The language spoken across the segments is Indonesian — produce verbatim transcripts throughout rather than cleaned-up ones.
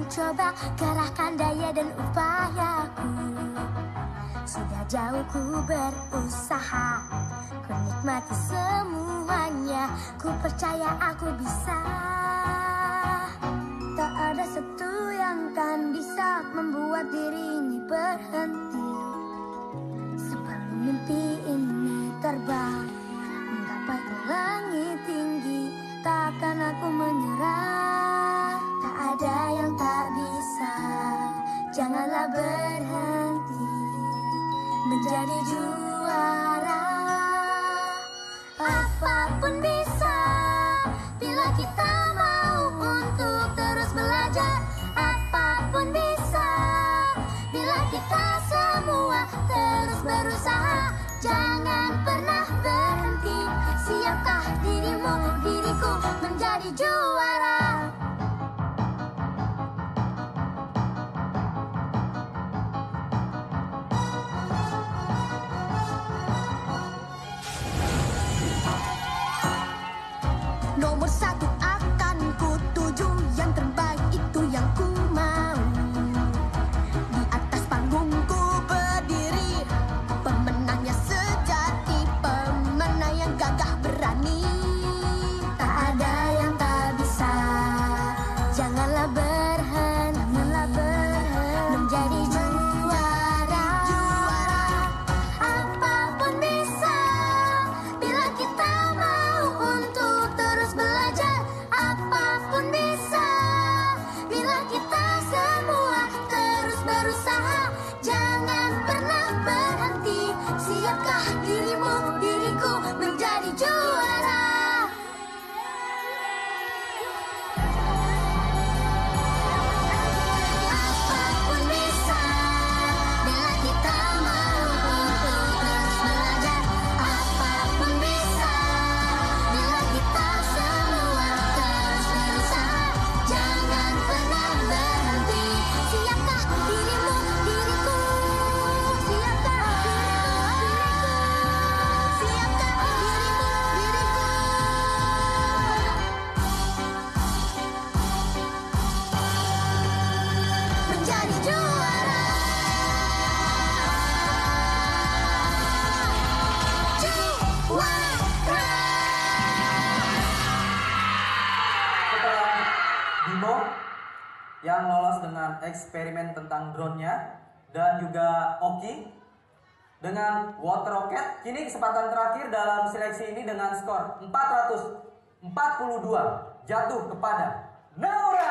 coba kerahkan daya dan upayaku. Sudah jauh ku berusaha, ku nikmati semuanya. Ku percaya aku bisa. Tak ada satu yang kan bisa membuat diri ini berhenti. Sebelum mimpi ini terbang menggapai ke langit tinggi, takkan aku menyerah. Tak ada yang tak bisa, janganlah berhenti menjadi juara. Apapun bisa bila kita mau untuk terus belajar. Apapun bisa bila kita semua terus berusaha. Jangan pernah berhenti. Siapkah dirimu, diriku menjadi juara? Nomor satu akan ku tuju, yang terbaik itu yang ku mau. Di atas panggungku berdiri, pemenangnya sejati, pemenang yang gagah berani. Tak ada yang tak bisa, janganlah berhenti, janganlah berhenti menjadi juara. Juara. Apapun bisa bila kita mau untuk terus belajar. Apapun bisa bila kita semua terus berusaha. Jangan pernah berhenti. Siapkah dirimu, diriku menjadi juara? Apapun bisa bila kita mau untuk terus belajar. Apapun bisa bila kita semua terus berusaha. Jangan pernah berhenti. Siapkah dirimu, diriku? Siapkah dirimu, diriku? Siapkah dirimu, diriku? Menjadi juara. Juara. Setelah Bimo yang lolos dengan eksperimen tentang drone-nya dan juga Oki dengan water rocket, kini kesempatan terakhir dalam seleksi ini dengan skor empat ratus empat puluh dua jatuh kepada Naura.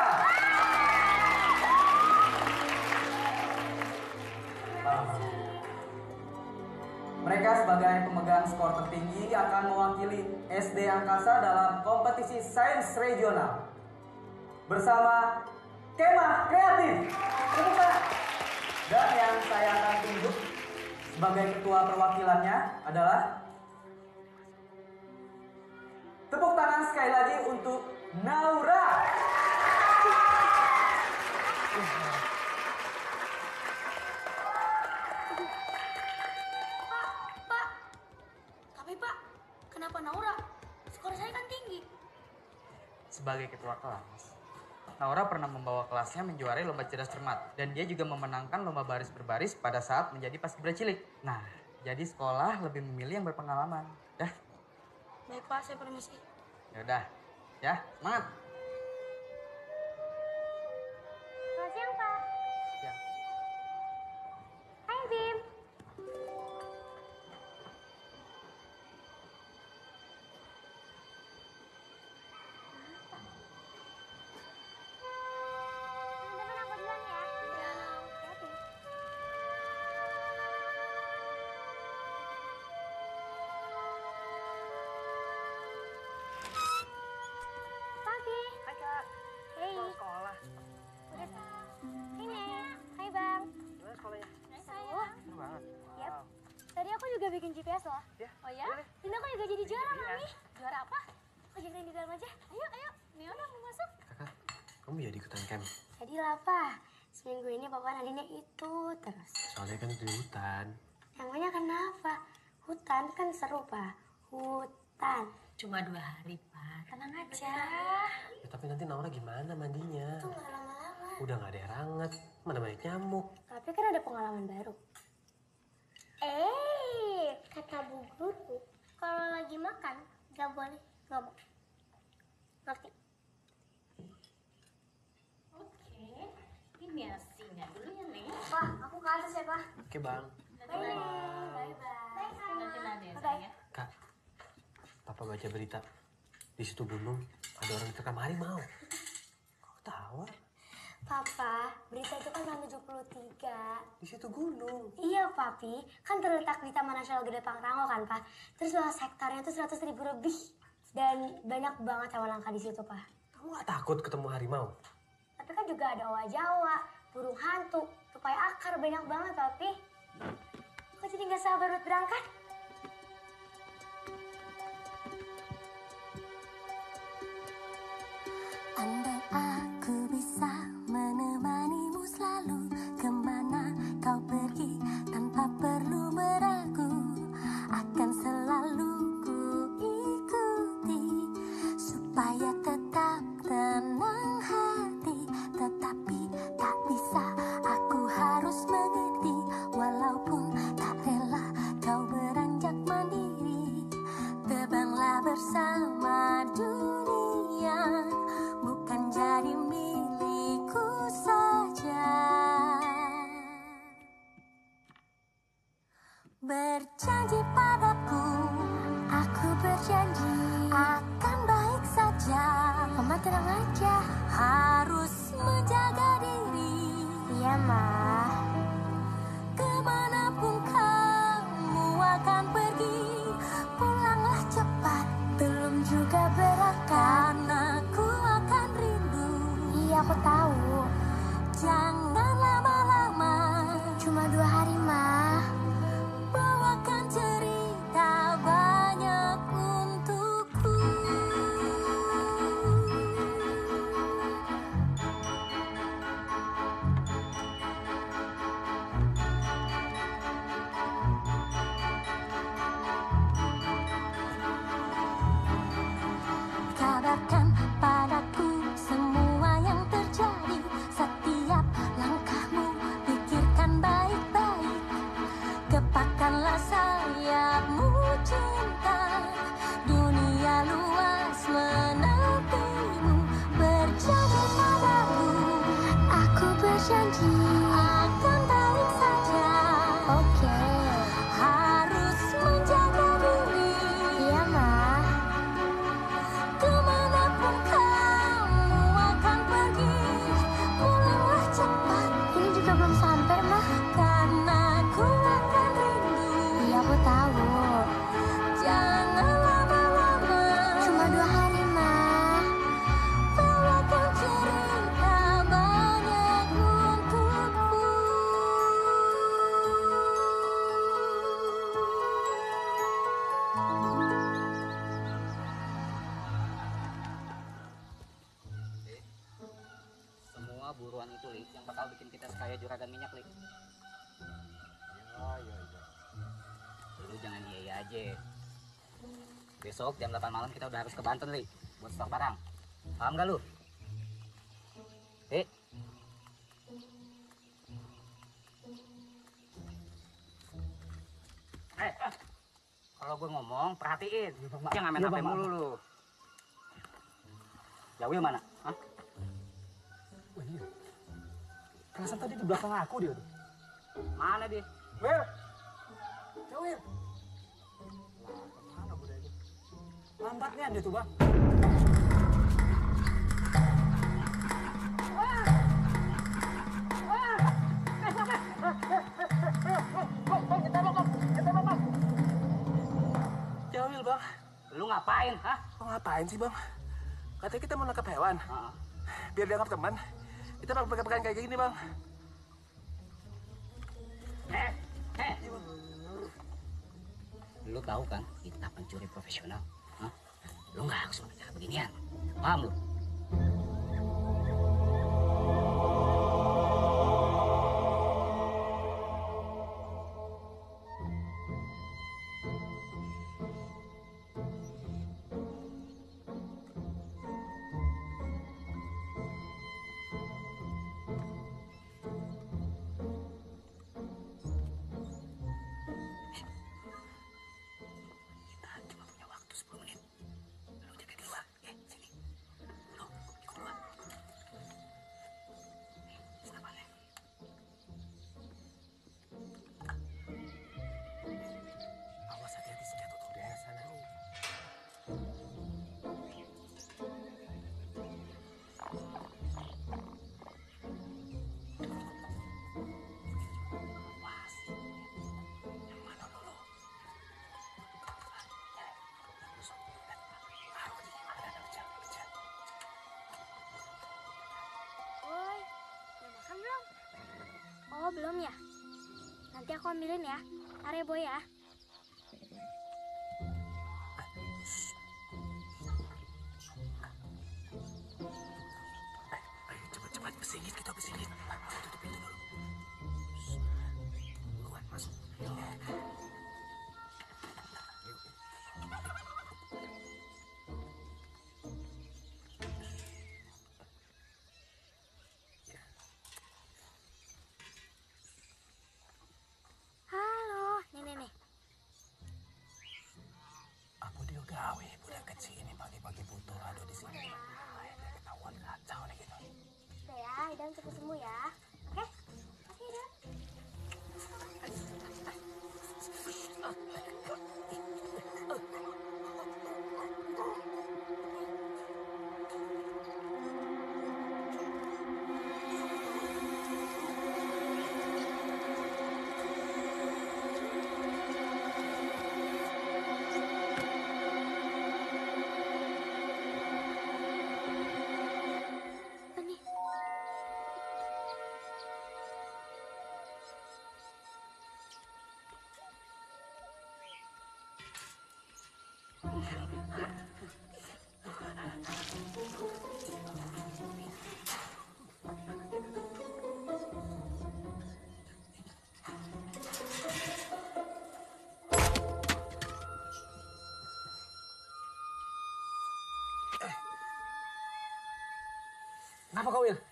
Mereka sebagai pemegang skor tertinggi akan mewakili S D Angkasa dalam kompetisi sains regional bersama Kemah Kreatif. Tepuk tangan. Dan yang saya akan tunjuk sebagai ketua perwakilannya adalah, tepuk tangan sekali lagi untuk Naura. Pak, tapi Pak, kenapa Naura? Skor saya kan tinggi. Sebagai ketua kelas, Naura pernah membawa kelasnya menjuarai lomba cerdas cermat. Dan dia juga memenangkan lomba baris berbaris pada saat menjadi paskibra cilik. Nah, jadi sekolah lebih memilih yang berpengalaman. Dah, Baik Pak, saya permisi. yaudah. Ya, semangat. Selamat siang, Pak. Ya. Hai, Bim. Teman-teman, aku duluan ya. Iya. Hati-hati. Pagi. Hai Kak, Hei. pulang sekolah. Udah. Hai, Nek. Hai, Bang. Gimana sekolahnya? Sayang. Seru banget. Yap. Tadi aku juga bikin G P S loh. Ya, Oh ya? boleh. Dan aku juga jadi juara, Iya. Mami. Juara apa? Oh, jadi di dalam aja. Ayo, ayo. Neona mau masuk. Kakak, kamu jadi ikutan camp? Jadilah, Pak. Seminggu ini Papa Nadine itu terus. Soalnya kan itu di hutan. Namanya kenapa? Hutan kan seru, Pak. Hutan. Cuma dua hari, Pak. Tenang aja. Ya, tapi nanti Naura gimana mandinya? Itu nggak lama-lama. Udah gak ada air hangat, mana banyak nyamuk. Tapi kan ada pengalaman baru. Eh, kata bu guru, kalau lagi makan gak boleh ngomong. Ngerti? Oke, ini nasinya dulu ya, Neng. Pak, aku ke atas ya, Pak. Oke bang. Bye, Neng. Bye-bye. Nanti ya, Bye-bye. sayang ya. Kak, papa baca berita. Di situ gunung ada orang diterkam harimau. Kok ketawa? Papa, berita itu kan tahun tujuh puluh tiga. Di situ gunung. Iya, Papi. Kan terletak di Taman Nasional Gede Pangrango kan, Pak. Terus luas hektarnya itu seratus ribu lebih. Dan banyak banget hewan langka di situ, Pak. Kamu gak takut ketemu harimau? Tapi kan juga ada owa Jawa, burung hantu, tupai akar, banyak banget, Papi. Kok jadi nggak sabar buat berangkat? Andai aku bisa menemanimu selalu, kemana kau pergi tanpa perlu meragu, akan selalu ku ikuti supaya tetap tenang hati. Tetapi tak bisa, aku harus mengerti, walaupun tak rela kau beranjak mandiri. Terbanglah bersama dunia, bukan jadi milikku saja. Berjanji padaku, aku berjanji akan baik saja. Mama tenang aja. Harus menjaga diri. Iya, Ma. Kemanapun kamu akan pergi, pulanglah cepat, belum juga berakhir. Karena ku akan rindu. Iya, aku tahu. Jangan lama-lama, Cuma dua hari, Ma. bawakan cerita banyak untukku. Kabarkan padaku semua yang terjadi, setiap langkahmu pikirkan baik-baik. Gepakkanlah sayapmu cinta, dunia luas menantimu. Berjanji padaku, Aku berjanji. akan baik saja. Oke. Harus menjaga diri. Iya, Ma. Kemanapun kamu akan pergi, pulanglah cepat. Ini juga belum sampai, Ma. Karena ku akan rindu. Iya, aku tahu. Jangan lama-lama, Cuma dua hari, Ma. bawakan cerita banyak untukku. Semua buruan itu, Lik, yang bakal bikin kita sekaya juragan minyak, Lik. Ya, ya, ya. Lu jangan iya iya aja. Besok jam delapan malam kita udah harus ke Banten, Lik, buat stok barang. Paham gak lu? Eh, eh, eh. Kalau gue ngomong, perhatiin. Jangan main H P mulu lu. Ya Will mana? Hah? Wah iya. Perasaan tadi di belakang aku dia tuh. Mana dia? Will. Ya Will. Lah, kemana gue dia? Lambatnya dia tuh, Bang. Ya Will, Bang. Lu ngapain, hah? Mau ngapain sih, Bang? Katanya kita mau nangkap hewan. Heeh. Biar dianggap teman. Kita bakal pegang-pegang kayak gini, Bang. Eh, eh. Lu tahu kan, kita pencuri profesional. Hah? Lu nggak harus mengejar beginian. Paham lu? ya? Nanti aku ambilin ya. Ntar ya Boy ya. Ayo cepat-cepat kesini, kita kesini. Tutup pintu dulu. Buruan masuk. Ayo. Halo, nih nih nih. Aku dia gawe, budak kecil ini pagi-pagi butuh ada di sini. Ay, dia ketahuan kacau nih gitu. Udah ya, Idan cepat sembuh ya. Oke? Oke, Idan. Apa nih? Kenapa kau, Wil?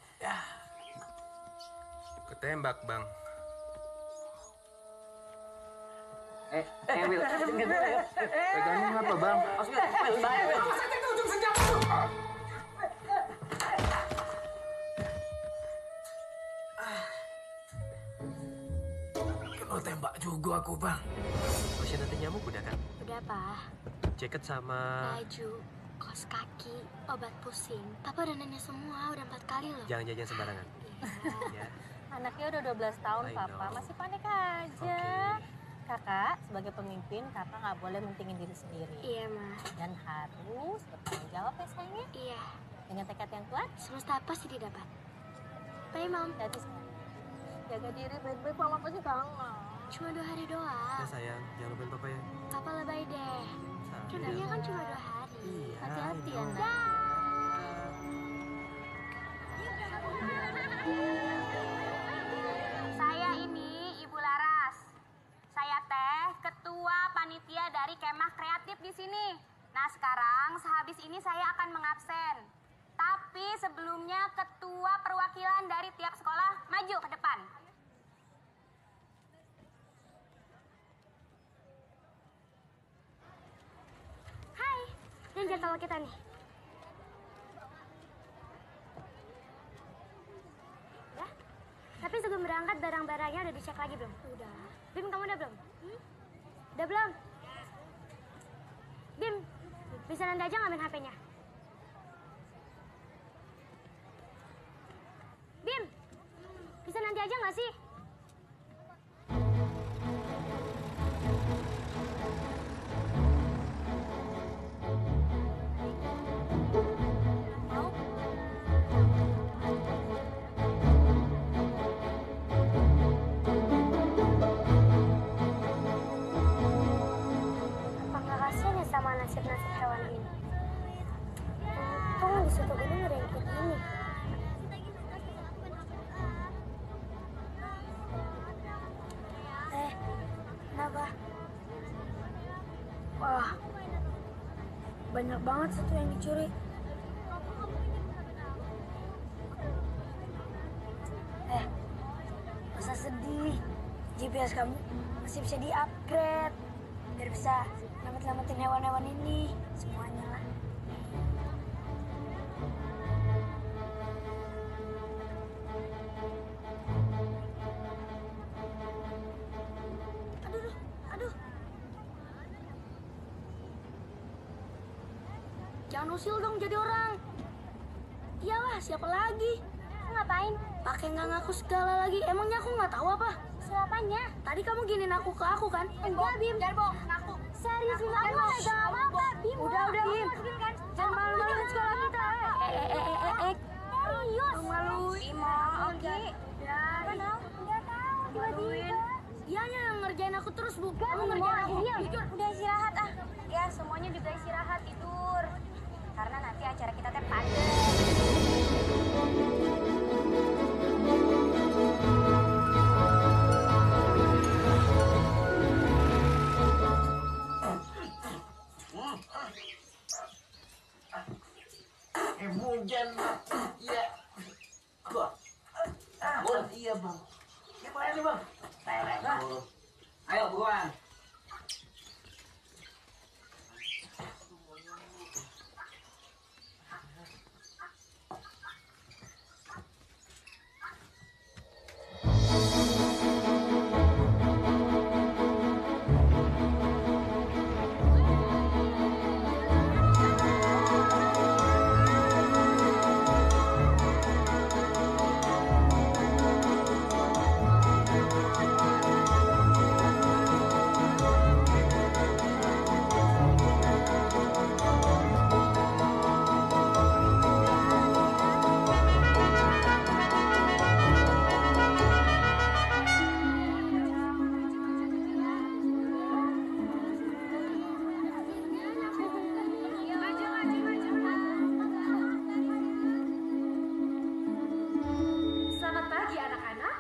Ketembak, Bang. Eh, eh Wil. Pegangnya apa, Bang? Mas Wil, Wil, bahaya Wil. Kena tembak juga aku, Bang. Masih nanti nyamuk udah kan? Udah, Pak. Jaket sama... Baju, kaos kaki, obat pusing. Papa udah nanya semua, udah empat kali loh. Jangan jajan sembarangan. Ya. Anaknya udah dua belas tahun, I Papa. know. Masih panik aja. Oke. Kakak, sebagai pemimpin, kakak nggak boleh mentingin diri sendiri. Iya, Ma. Dan harus bertanggung jawab ya, sayangnya. Iya. Dengan tekad yang kuat, Semesta pasti didapat. Bye, Mom. hati sayang. Jaga diri baik-baik, Mama pasti kangen. Cuma dua hari doang. Ya sayang, jangan lupain papa ya. Papa lebay deh. Kenanya kan cuma dua hari. Iya, Hati-hati I ya, know. Nak. Saya ini Ibu Laras. Saya teh ketua panitia dari kemah kreatif di sini. Nah sekarang sehabis ini saya akan mengabsen. Tapi sebelumnya ketua perwakilan dari tiap sekolah maju ke depan. Hai, ini jadwal kita nih. Udah? Tapi sebelum berangkat barang-barangnya udah dicek lagi belum? Udah. Bim, kamu udah belum? Hmm? Udah belum? Bim, bisa nanti aja ngambil H P-nya. Bim, bisa nanti aja nggak sih? Mau? Apa nggak kasihan ya sama nasib-nasib hewan ini? Untung di situ gunung ada yang kayak gini. Eh, kenapa? Wah, banyak banget satu yang dicuri. Eh, masa sedih? G P S kamu masih bisa di-upgrade biar bisa nyelamat-nyelamatin hewan-hewan ini semuanya lah. Aduh, aduh. Jangan usil dong jadi orang. Iyalah, siapa lagi? Ngapain? Pakai nggak ngaku segala lagi. Emangnya aku nggak tahu apa? Siapanya? Tadi kamu giniin aku ke aku kan? Enggak, Bim. Jangan bohong, ngaku. Serius, Bim. Aku nggak ada apa-apa, Bim. Udah, udah, Bim. Jangan malu-maluin sekolah kita. Eh, eh, eh, eh, eh. Serius. Malu-maluin. Bimo, Oki. Udah. Mana? Nggak tahu. bantuin. Dianya yang ngerjain aku terus, Bu. Kamu Kamu ngerjain aku. Iya, udah, udah istirahat ah. Ya, semuanya juga istirahat, tidur. Karena nanti acara kita teh padat. Eh, hujan, iya. Bang, Bang, iya bang. Gimana nih bang? Nah, ayo buruan. Selamat pagi anak-anak.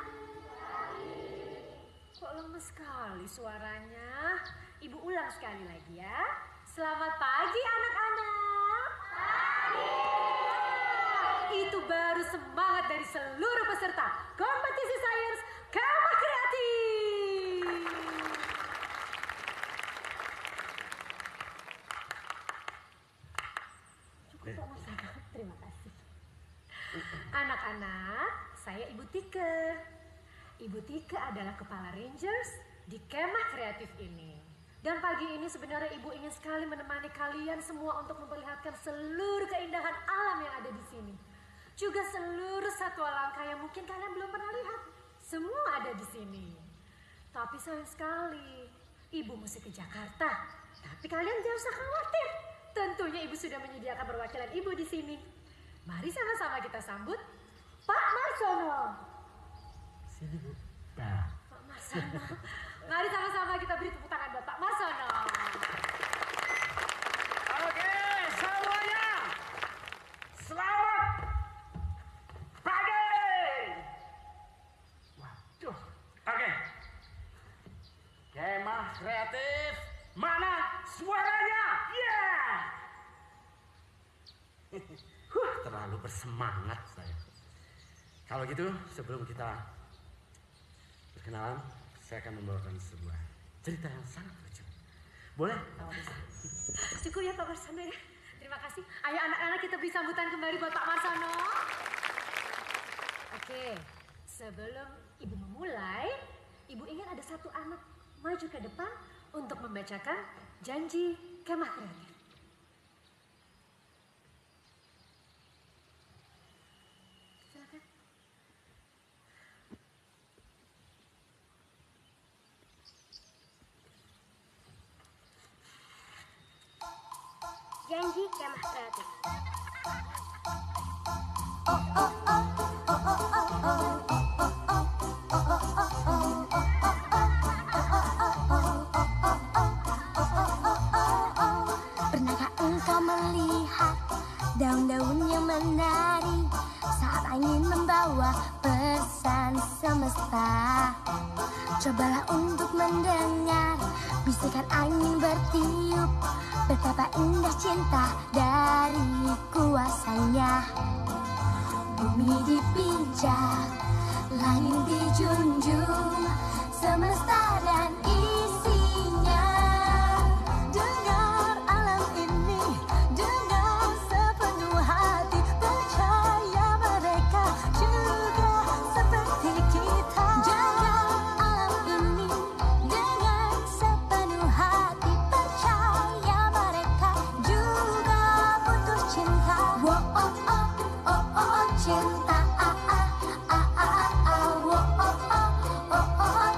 Kok lemes sekali suaranya? Ibu ulang sekali lagi ya. Selamat pagi anak-anak. Pagi. Itu baru semangat dari seluruh peserta kompetisi sains Kemah Kreatif. Cukup Pak Marsana, terima kasih. Anak-anak, saya Ibu Tike. Ibu Tike adalah kepala Rangers di Kemah Kreatif ini. Dan pagi ini sebenarnya Ibu ingin sekali menemani kalian semua untuk memperlihatkan seluruh keindahan alam yang ada di sini. Juga seluruh satwa langka yang mungkin kalian belum pernah lihat. Semua ada di sini. Tapi sayang sekali, Ibu mesti ke Jakarta. Tapi kalian jangan usah khawatir. Tentunya Ibu sudah menyediakan perwakilan Ibu di sini. Mari sama-sama kita sambut Pak Marsono. Sini Bu. Nah. Pak Marsono. Mari sama-sama kita beri tepuk tangan buat Pak Marsono. Oke, semuanya. Selamat pagi. Waduh. Oke. Kemah Kreatif. Mana suaranya? Ya. Huh, terlalu bersemangat saya. Kalau gitu, sebelum kita berkenalan, saya akan membawakan sebuah cerita yang sangat lucu. Boleh? Cukup ya Pak Marsono ya. Terima kasih. Ayo anak-anak kita beri sambutan kembali buat Pak Marsono. Oke, sebelum Ibu memulai, Ibu ingin ada satu anak maju ke depan untuk membacakan janji Kemah Kreatif. Silakan. Janji Kemah Kreatif. Pernahkah engkau melihat daun-daun yang menari saat angin membawa pesan semesta? Cobalah untuk mendengar bisikan angin bertiup, betapa indah cinta dari kuasanya. Bumi dipijak, langit dijunjung, semesta dan isinya. Dengar alam ini, dengar sepenuh hati, percaya mereka juga seperti kita. Jaga alam ini dengan sepenuh hati, percaya mereka juga butuh cinta. Wow, oh, oh, oh, oh, cinta, ah, ah, ah, ah, ah, wow, oh, oh, oh, oh,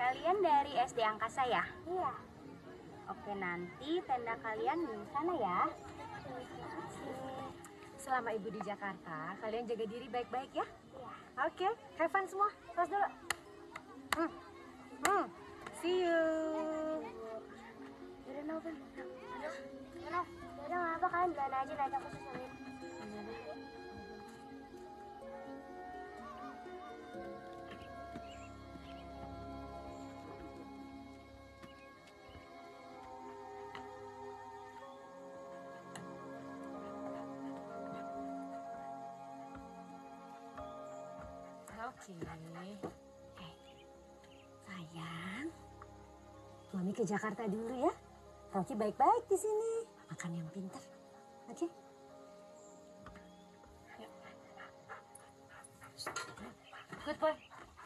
Kalian dari S D Angkasa ya? Iya. Oke, nanti tenda kalian di sana ya. Selama Ibu di Jakarta, kalian jaga diri baik-baik ya? Iya. Oke, have fun semua. Tos dulu. Hmm. Hmm. See you. Yaudah, Novin. Yaudah, yaudah nggak apa kalian jalan aja, nanti aku susulin. Oke. Eh, sayang. Mami ke Jakarta dulu ya. Rocky baik-baik di sini. Makan yang pintar. Oke? Good boy.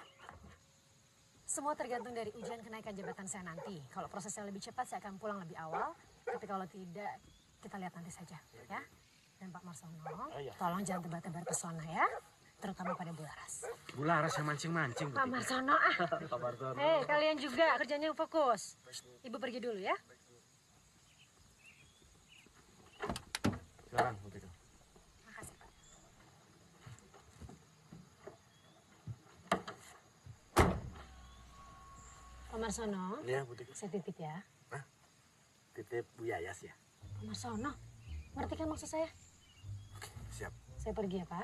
Semua tergantung dari ujian kenaikan jabatan saya nanti. Kalau prosesnya lebih cepat, saya akan pulang lebih awal. Tapi kalau tidak, kita lihat nanti saja, ya. Dan Pak Marsono, Oh, iya. tolong jangan tebar-tebar pesona ya. Terutama pada Bu Laras. Bu Laras yang mancing-mancing. Pak Marsono, ah. Pak Marsono. Hei, kalian juga kerjanya yang fokus. Ibu pergi dulu ya. Silakan, Bu Tika. Makasih, Pak. Pak Marsono, Iya, Bu Tika. saya titip ya. Titip Bu Yayas ya. Pak Marsono, ngerti kan maksud saya? Oke, siap. Saya pergi ya, Pak.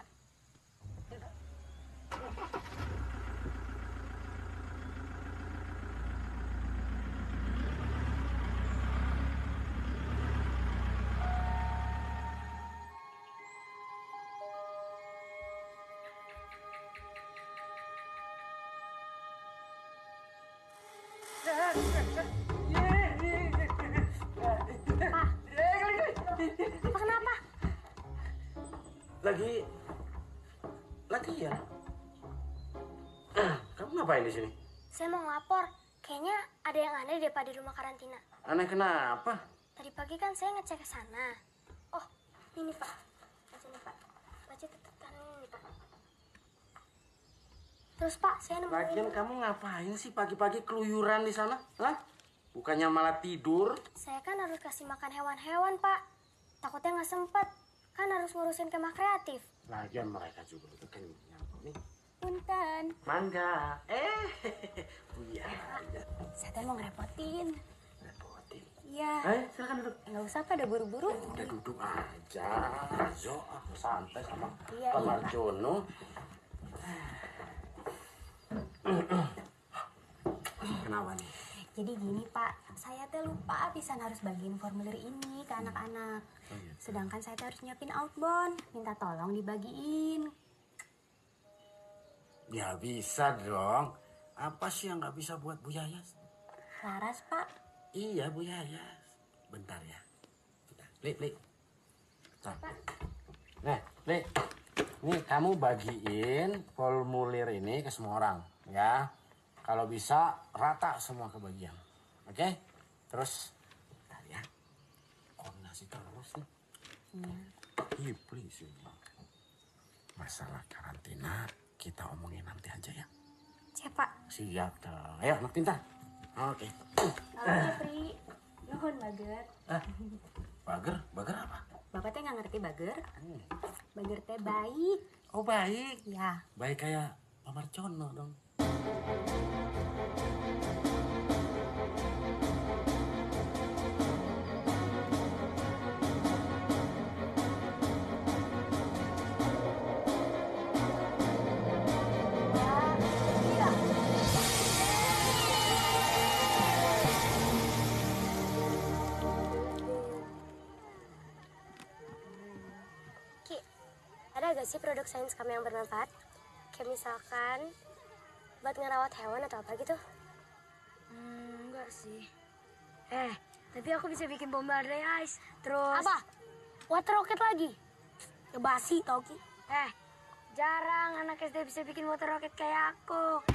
Apa kenapa? Lagi lagi ya. Kamu ngapain di sini? Saya mau ngelapor. Kayaknya ada yang aneh deh Pak di rumah karantina. Aneh kenapa? Tadi pagi kan saya ngecek ke sana. Oh, ini Pak. Baca nih Pak. Baca catatan ini Pak. Terus Pak, saya nemuin. Lagian kamu ngapain sih pagi-pagi keluyuran di sana? Hah? Bukannya malah tidur? Saya kan harus kasih makan hewan-hewan Pak. Takutnya nggak sempet. Kan harus ngurusin kemah kreatif. Lagian mereka juga udah kenyang. Nih, Punten. mangga. Eh, Buya. Saya teh mau ngerepotin. Repotin. Iya. Eh, silakan duduk. Nggak usah pada buru-buru. Udah duduk aja. Zo, aku santai sama Iya, Pak iya. Marjono. Kenapa nih? Jadi gini Pak, saya teh lupa pisan harus bagiin formulir ini ke anak-anak. Oh, iya. Sedangkan saya teh harus nyiapin outbound, minta tolong dibagiin. Ya bisa dong. Apa sih yang nggak bisa buat Bu Yayas? Laras Pak. Iya Bu Yayas. Bentar ya. Bentar. Li, Li. Bentar. Nih, Li. Nih kamu bagiin formulir ini ke semua orang. Ya. Kalau bisa rata semua kebagian. Oke? Terus, bentar ya. Koordinasi terus nih. Iya, please. Masalah karantina kita omongin nanti aja ya. Siap Pak. Siap dong. Ayo, anak pintar. Oke. Oke Pri. Nuhun bager. Ah, bager? Bager apa? Bapak teh nggak ngerti bager. Bager teh baik. Oh, baik. Ya. Baik kayak Pak Marjono dong. Ki, ada gak sih produk sains kamu yang bermanfaat? Kayak misalkan buat ngerawat hewan atau apa gitu? Hmm, enggak sih. Eh, tapi aku bisa bikin bom badai ice. Terus... Apa? Water rocket lagi? Ya basi tau Ki. Eh, jarang anak S D bisa bikin water rocket kayak aku.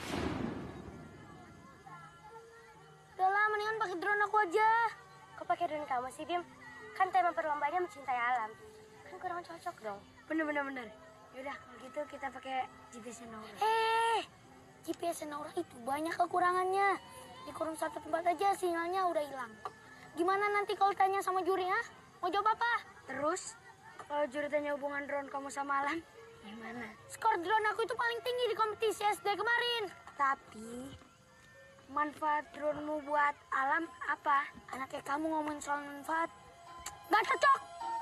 Udah lah, mendingan pakai drone aku aja. Kok pakai drone kamu sih, Bim? Kan tema perlombanya mencintai alam. Kan kurang cocok dong. Bener, bener, bener. Yaudah, kalau gitu kita pakai G P S-nya dong. Eh, G G P S Naura itu banyak kekurangannya. Dikurung satu tempat aja sinyalnya udah hilang. Gimana nanti kalau tanya sama juri, ah? Mau jawab apa? Terus, kalau juri tanya hubungan drone kamu sama Alan, gimana? Skor drone aku itu paling tinggi di kompetisi S D kemarin. Tapi, manfaat dronemu buat alam apa? Anaknya kamu ngomongin soal manfaat, gak cocok.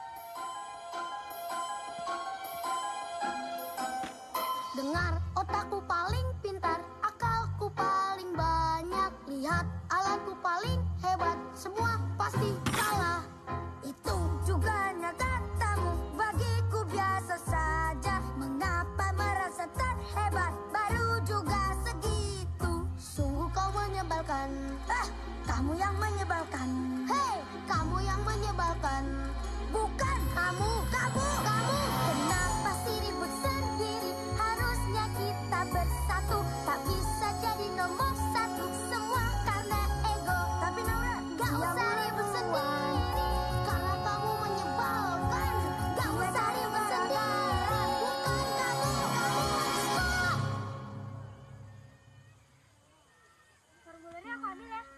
Dengar, otakku paling pintar, akalku paling banyak. Lihat, alatku paling hebat, semua pasti salah. Itu juga nyatamu, bagiku biasa saja. Mengapa merasa terhebat, baru juga segitu. Sungguh kau menyebalkan, eh, kamu yang menyebalkan. Hei, kamu yang menyebalkan. Bukan kamu, kamu, kamu. Kenapa sih ribut sendiri? Harusnya kita bersatu. Tak bisa jadi nomor satu, semua karena ego. Tapi Naura, gak usah ribut sendiri. Kalau kamu menyebalkan, gak usah ribut sendiri. Bukan kamu, kamu. Stop! Formulirnya aku ambil ya.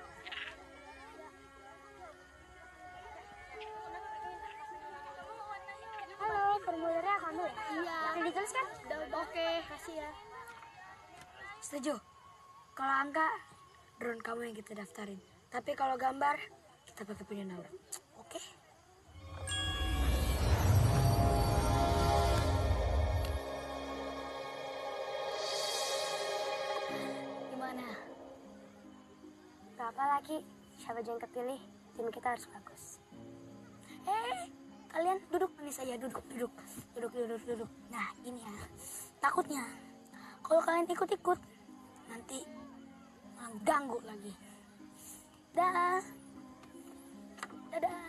Halo, formulirnya aku ambil ya? Iya. Yang ditulis kan? Udah, oke. Kasih ya. Setuju. Kalau angka, drone kamu yang kita daftarin. Tapi kalau gambar, kita pakai punya Naura. Oke? Gimana? Gak apa lagi, siapa aja yang kepilih, tim kita harus bagus. Eh, kalian duduk manis aja, duduk, duduk, duduk, duduk, duduk. Nah, gini ya, takutnya kalau kalian ikut-ikut, nanti malah ganggu lagi. Dah, dadah.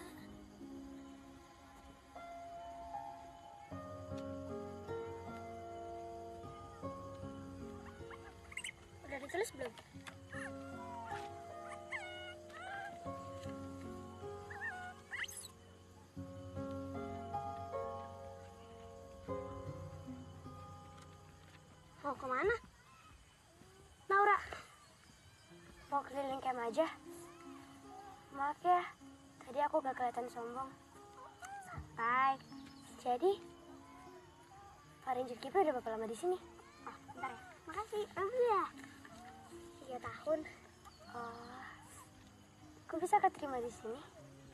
Udah ditulis belum? Mau kemana? Naura, mau keliling camp aja. Maaf ya, tadi aku gak kelihatan sombong. Santai. Jadi, Pak Ranger Kipi udah berapa lama di sini? Oh, bentar ya. Makasih. Alhamdulillah. Tiga tahun. Oh, kok bisa keterima di sini?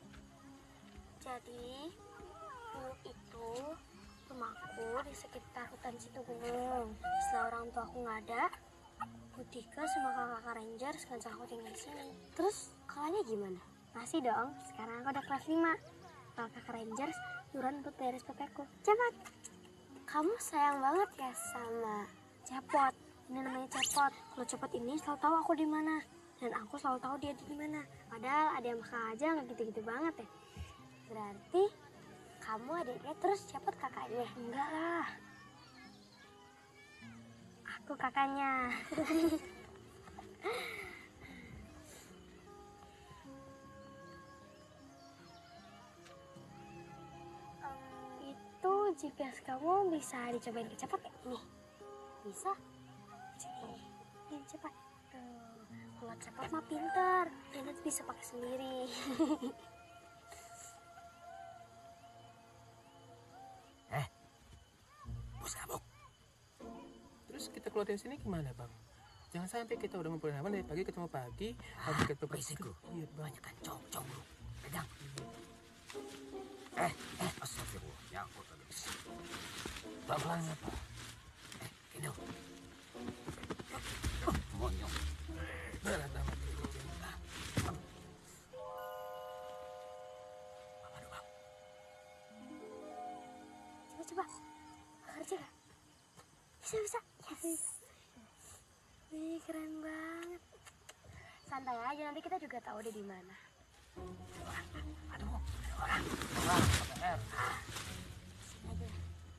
Jadi, dulu itu rumahku di sekitar hutan situ gunung. Setelah orang tua aku nggak ada, Butika sama kakak Rangers ngajak aku tinggal di sini. Terus kalanya gimana? Masih dong. Sekarang aku udah kelas lima. Kalau kakak Rangers nyuruh untuk beres P P ku. Cepat. Kamu sayang banget ya sama Cepot. Ini namanya Cepot. Kalau Cepot ini selalu tahu aku di mana dan aku selalu tahu dia di mana. Padahal ada yang bakal aja nggak gitu-gitu banget ya. Berarti kamu adiknya terus Cepot kakaknya? Enggak lah. Aku kakaknya. um, itu G P S kamu bisa dicobain ke Cepot ya? Nih, bisa. Nih, nih cepat. Tuh, kalau Cepot mah pintar, dia nanti bisa pakai sendiri. Eh, bos kabuk. Terus kita keluar dari sini gimana, Bang? Jangan sampai kita udah ngumpulin hewan dari pagi ketemu pagi, habis ketemu Berisiko. Iya, Bang. Banyak kan cong-cong lu. Pegang. Eh, eh, astagfirullah. Ya ampun. Pelan-pelan ya, Pak. Eh, Kino. Oh, monyong. Berat banget. Coba, kerja gak? Bisa, bisa. Yes. Wih, keren banget. Santai aja, nanti kita juga tahu deh di mana. Aduh, ada orang. Orang, P R. Ah. Sini aja.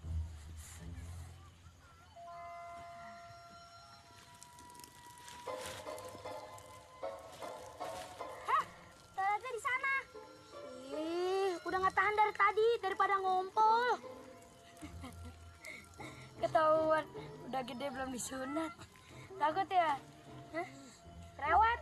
Heh, toiletnya di sana. Ih, udah nggak tahan dari tadi, daripada ngumpul. Ketahuan, udah gede belum disunat. Takut ya? Hah? Lewat.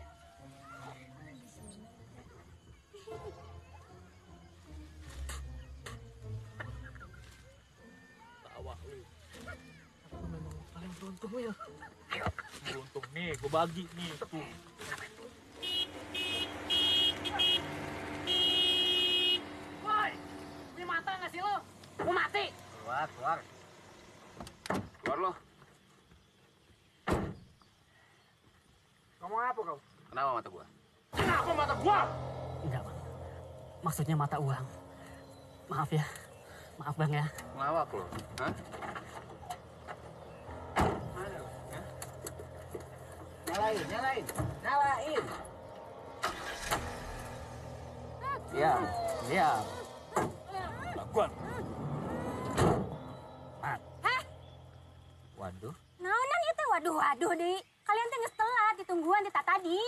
Tawa lu. Aku memang paling beruntung ya. Ayo, beruntung nih, gue bagi nih. Tuh. Woi, ini mata nggak sih lo? Mau mati? Keluar, keluar. Keluar lo. Ngomong apa kau? Kenapa mata gua? Kenapa mata gua? Enggak, Bang. Maksudnya mata uang. Maaf ya. Maaf, Bang ya. Ngelawak lo. Hah? Nyalain, nyalain, nyalain. Diam, diam. Lakuan. Mat. Hah? Waduh. Naonan itu waduh waduh deh. Kalian tuh geus telat ditungguan di tadi.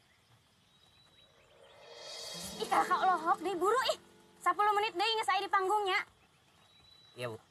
Ih kakak lohok deh buru ih. sepuluh menit deh geus aya di panggungnya. Iya, Bu.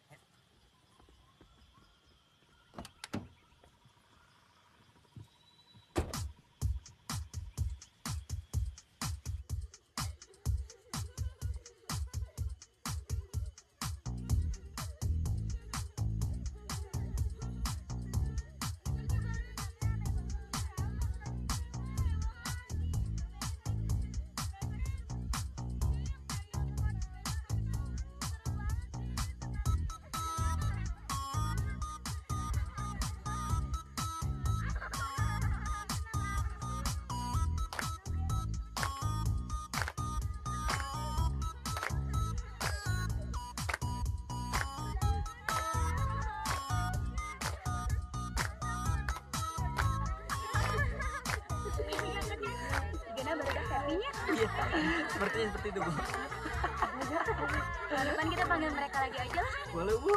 Gimana baru happy-nya? Iya, sepertinya seperti itu, Bu. Tahun depan kita panggil mereka lagi aja lah. Boleh, Bu.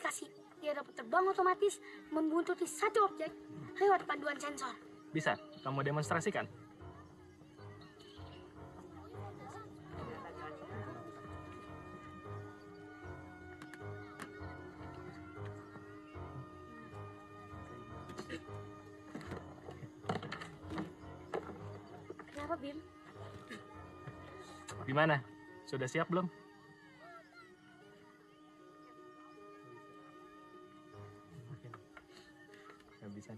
teleportasi. Dia dapat terbang otomatis, membuntuti satu objek lewat panduan sensor. Bisa, kamu demonstrasikan. Kenapa, Bim? Gimana? Sudah siap belum? Habisan.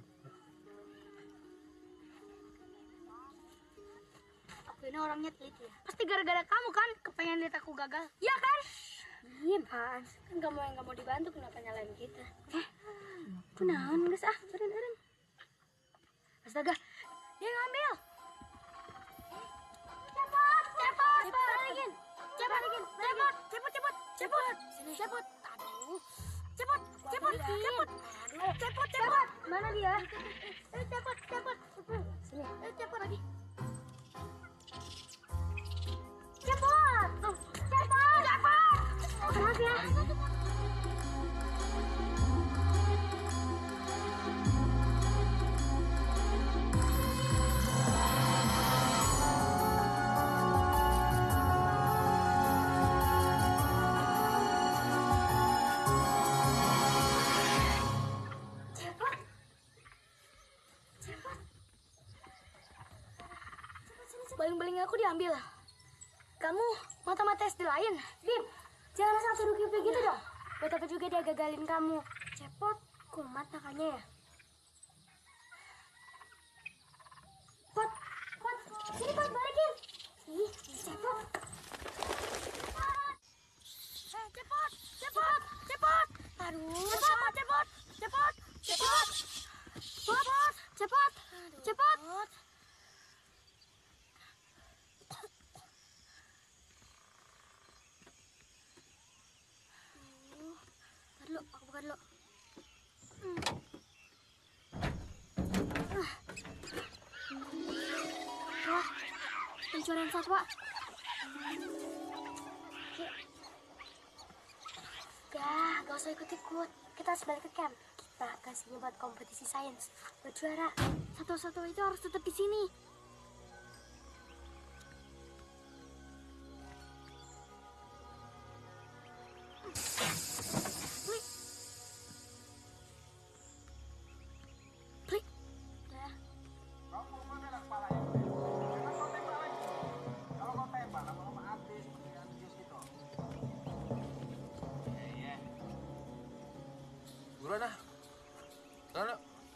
Aku ini orangnya teliti ya. Pasti gara-gara kamu kan kepengen lihat aku gagal. Iya kan? Iya, Pan. Kan kamu yang gak mau dibantu, kenapa nyalain kita? Eh, kenalan, guys. Ah, turun-turun. Astaga, dia ngambil. Cepot, cepot, balikin. Cepot, cepot, cepot, cepot, cepot. Sini, cepot. Aduh. Cepot, cepot, cepot. Aduh, cepot, cepot. Mana dia? Eh, cepot, cepot. Sini, eh, cepot lagi. Cepot, tuh, cepot, cepot. Maaf ya. Baling-baling aku diambil. Kamu mata-mata S D lain. Bim, jangan asal suruh Kipli gitu dong. Buat apa juga dia gagalin kamu. Cepot, kumat makanya ya. Pot, pot, sini pot, balikin. Ih, cepot. Eh, cepot, cepot, cepot. Aduh, cepot, cepot, cepot, cepot. Cepot, cepot, cepot. Dulu, aku buka dulu. Hmm. Ah. Wah, pencurian satwa. Gak, gak usah ikut-ikut. Kita harus balik ke camp. Kita kasihnya buat kompetisi sains. Buat juara. Satu-satu itu harus tetap di sini. Buruan ah. Sana.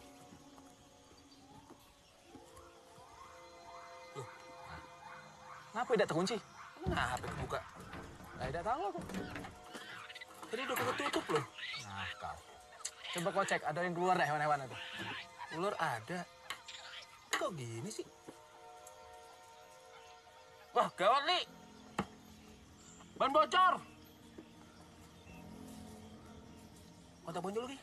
Loh. Ngapa tidak terkunci? Kenapa kebuka? Nah, tidak tahu aku. Tadi udah ketutup loh. Nah, kau. Coba kau cek, ada yang keluar dah hewan-hewan itu. Ular ada. Kok gini sih? Wah, gawat nih. Ban bocor. Kontak bonjol lagi.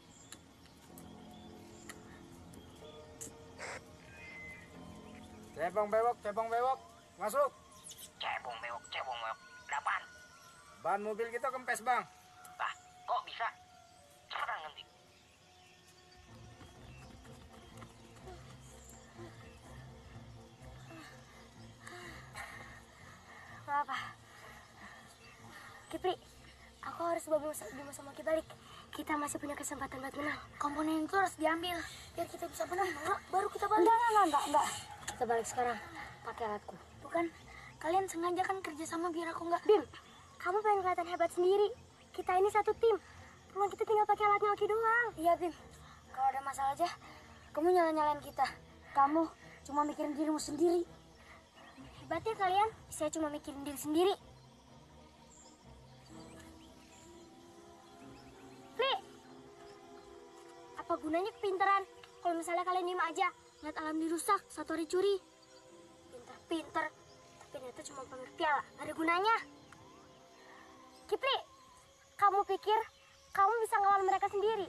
Cebong bewok, cebong bewok. Masuk. Cebong bewok, cebong bewok. Delapan. Ban mobil kita kempes, Bang. Bah, kok bisa? Cepetan ganti. Apa? Kipli, aku harus bawa Bimo sama Ki balik. Kita masih punya kesempatan buat menang. Komponen itu harus diambil biar kita bisa menang. Nah, baru kita balik. Enggak, enggak, enggak, enggak. Kita balik sekarang. Pakai alatku. Bukan, kalian sengaja kan kerja sama biar aku enggak. Bim, kamu pengen kelihatan hebat sendiri. Kita ini satu tim. Cuma kita tinggal pakai alatnya Oki doang. Iya, Bim. Kalau ada masalah aja, kamu nyala-nyalain kita. Kamu cuma mikirin dirimu sendiri. Hebatnya kalian, saya cuma mikirin diri sendiri. Li, apa gunanya kepintaran kalau misalnya kalian diem aja, lihat alam dirusak, satu hari curi. Pinter-pinter, tapi ternyata cuma pamer piala, gak ada gunanya. Kipli, kamu pikir kamu bisa ngelawan mereka sendiri?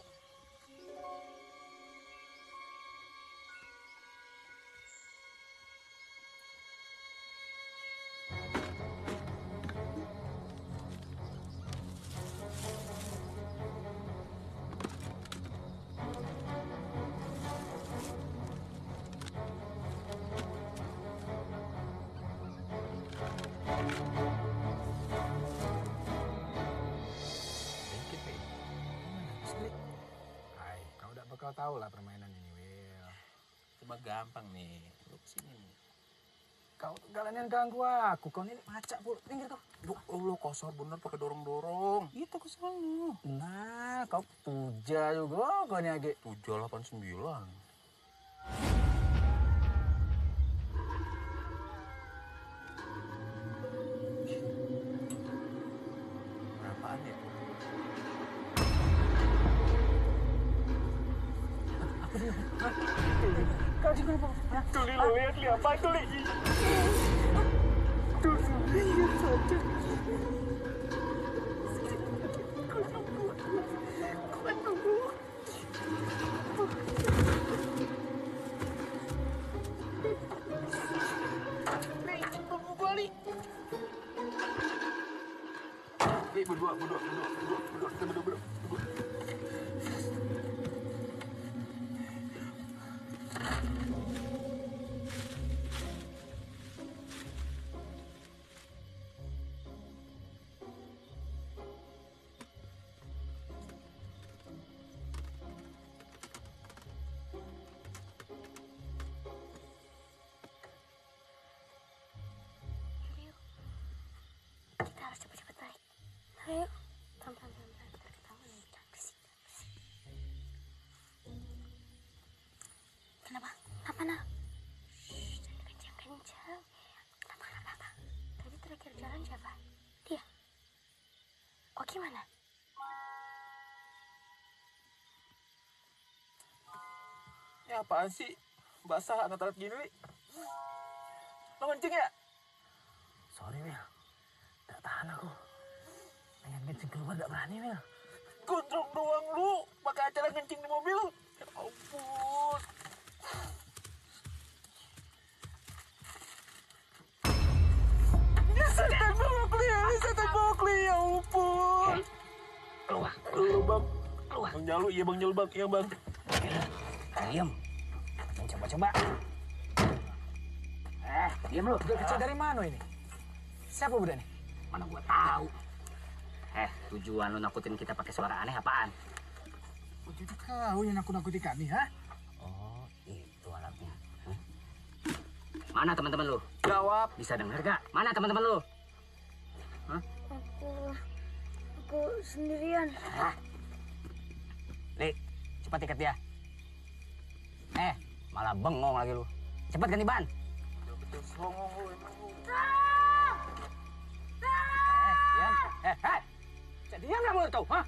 tahu lah permainan ini, Will. Cuma gampang nih. Lu kesini nih. Kau galanya ganggu aku. Kau ini macak, Pul. Pinggir kau. Lu, lu kosor bener pakai dorong-dorong. Itu kesana. Nah, kau tuja juga kau nyage. Tujuh delapan sembilan. Berapaan ya? Apa dia? Kau juga apa? Tuli, lu lihat lihat apa Tuli? Tuli, lihat saja. Nih, berdua, berdua, berdua, berdua, berdua, kita berdua, berdua, berdua. Kita harus cepat-cepat balik. Ayo, pelan-pelan, pelan-pelan. Ntar ketahuan nih, jangan berisik, jangan berisik. Kenapa? Kenapa, Nak? Shh, jangan kencang-kencang. Kenapa, kenapa, apa? Tadi terakhir jalan siapa? Dia. Oh, gimana? Ya apaan sih? Basah anak tarat gini, Li. Lo kencing ya? Sorry, Will. Gak tahan aku. Pengen kencing keluar gak berani, Will. Gondrong doang lu. Pakai acara kencing di mobil. Ya ampun. Ini setan bokli ya. Ini setan bokli. Ya ampun. Keluar. Keluar, Bang. Keluar. Bang Jalu, iya Bang Jalu, Bang. Iya, Bang. Diam. Coba-coba. Eh, diam lu. Budak kecil dari mana ini? Siapa budak nih? Mana gua tahu. Eh, tujuan lu nakutin kita pakai suara aneh apaan? Oh, jadi kau yang nakut-nakuti kami, ha? Oh, itu alatnya. Hah? Mana teman-teman lu? Jawab. Bisa denger gak? Mana teman-teman lu? Hah? Aku, aku sendirian. Hah? Li, cepat ikat dia. Eh, malah bengong lagi lu. Cepat ganti ban. Betul songong lu emang lu. Eh, diam. Eh, eh. Cak diam lah mulut kau, ha?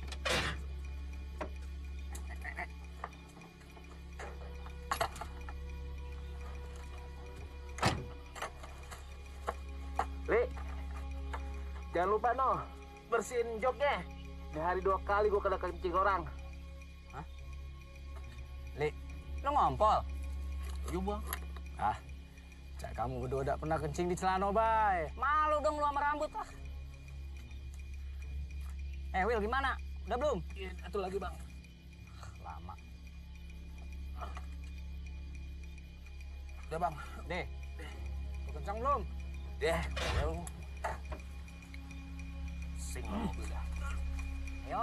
Li, jangan lupa noh, bersihin joknya. Sehari dua kali gua kena kencing orang. Hah? Li, lu ngompol? Iya, Bang. Ah, cak kamu berdua udah pernah kencing di celana, bay. Malu dong lu sama rambut, ah. Eh, Will, gimana? Udah belum? Iya, satu lagi, Bang. Lama. Udah, Bang. Deh, lu kencang belum? Deh, ya lu. Sing mobil dah. Ayo.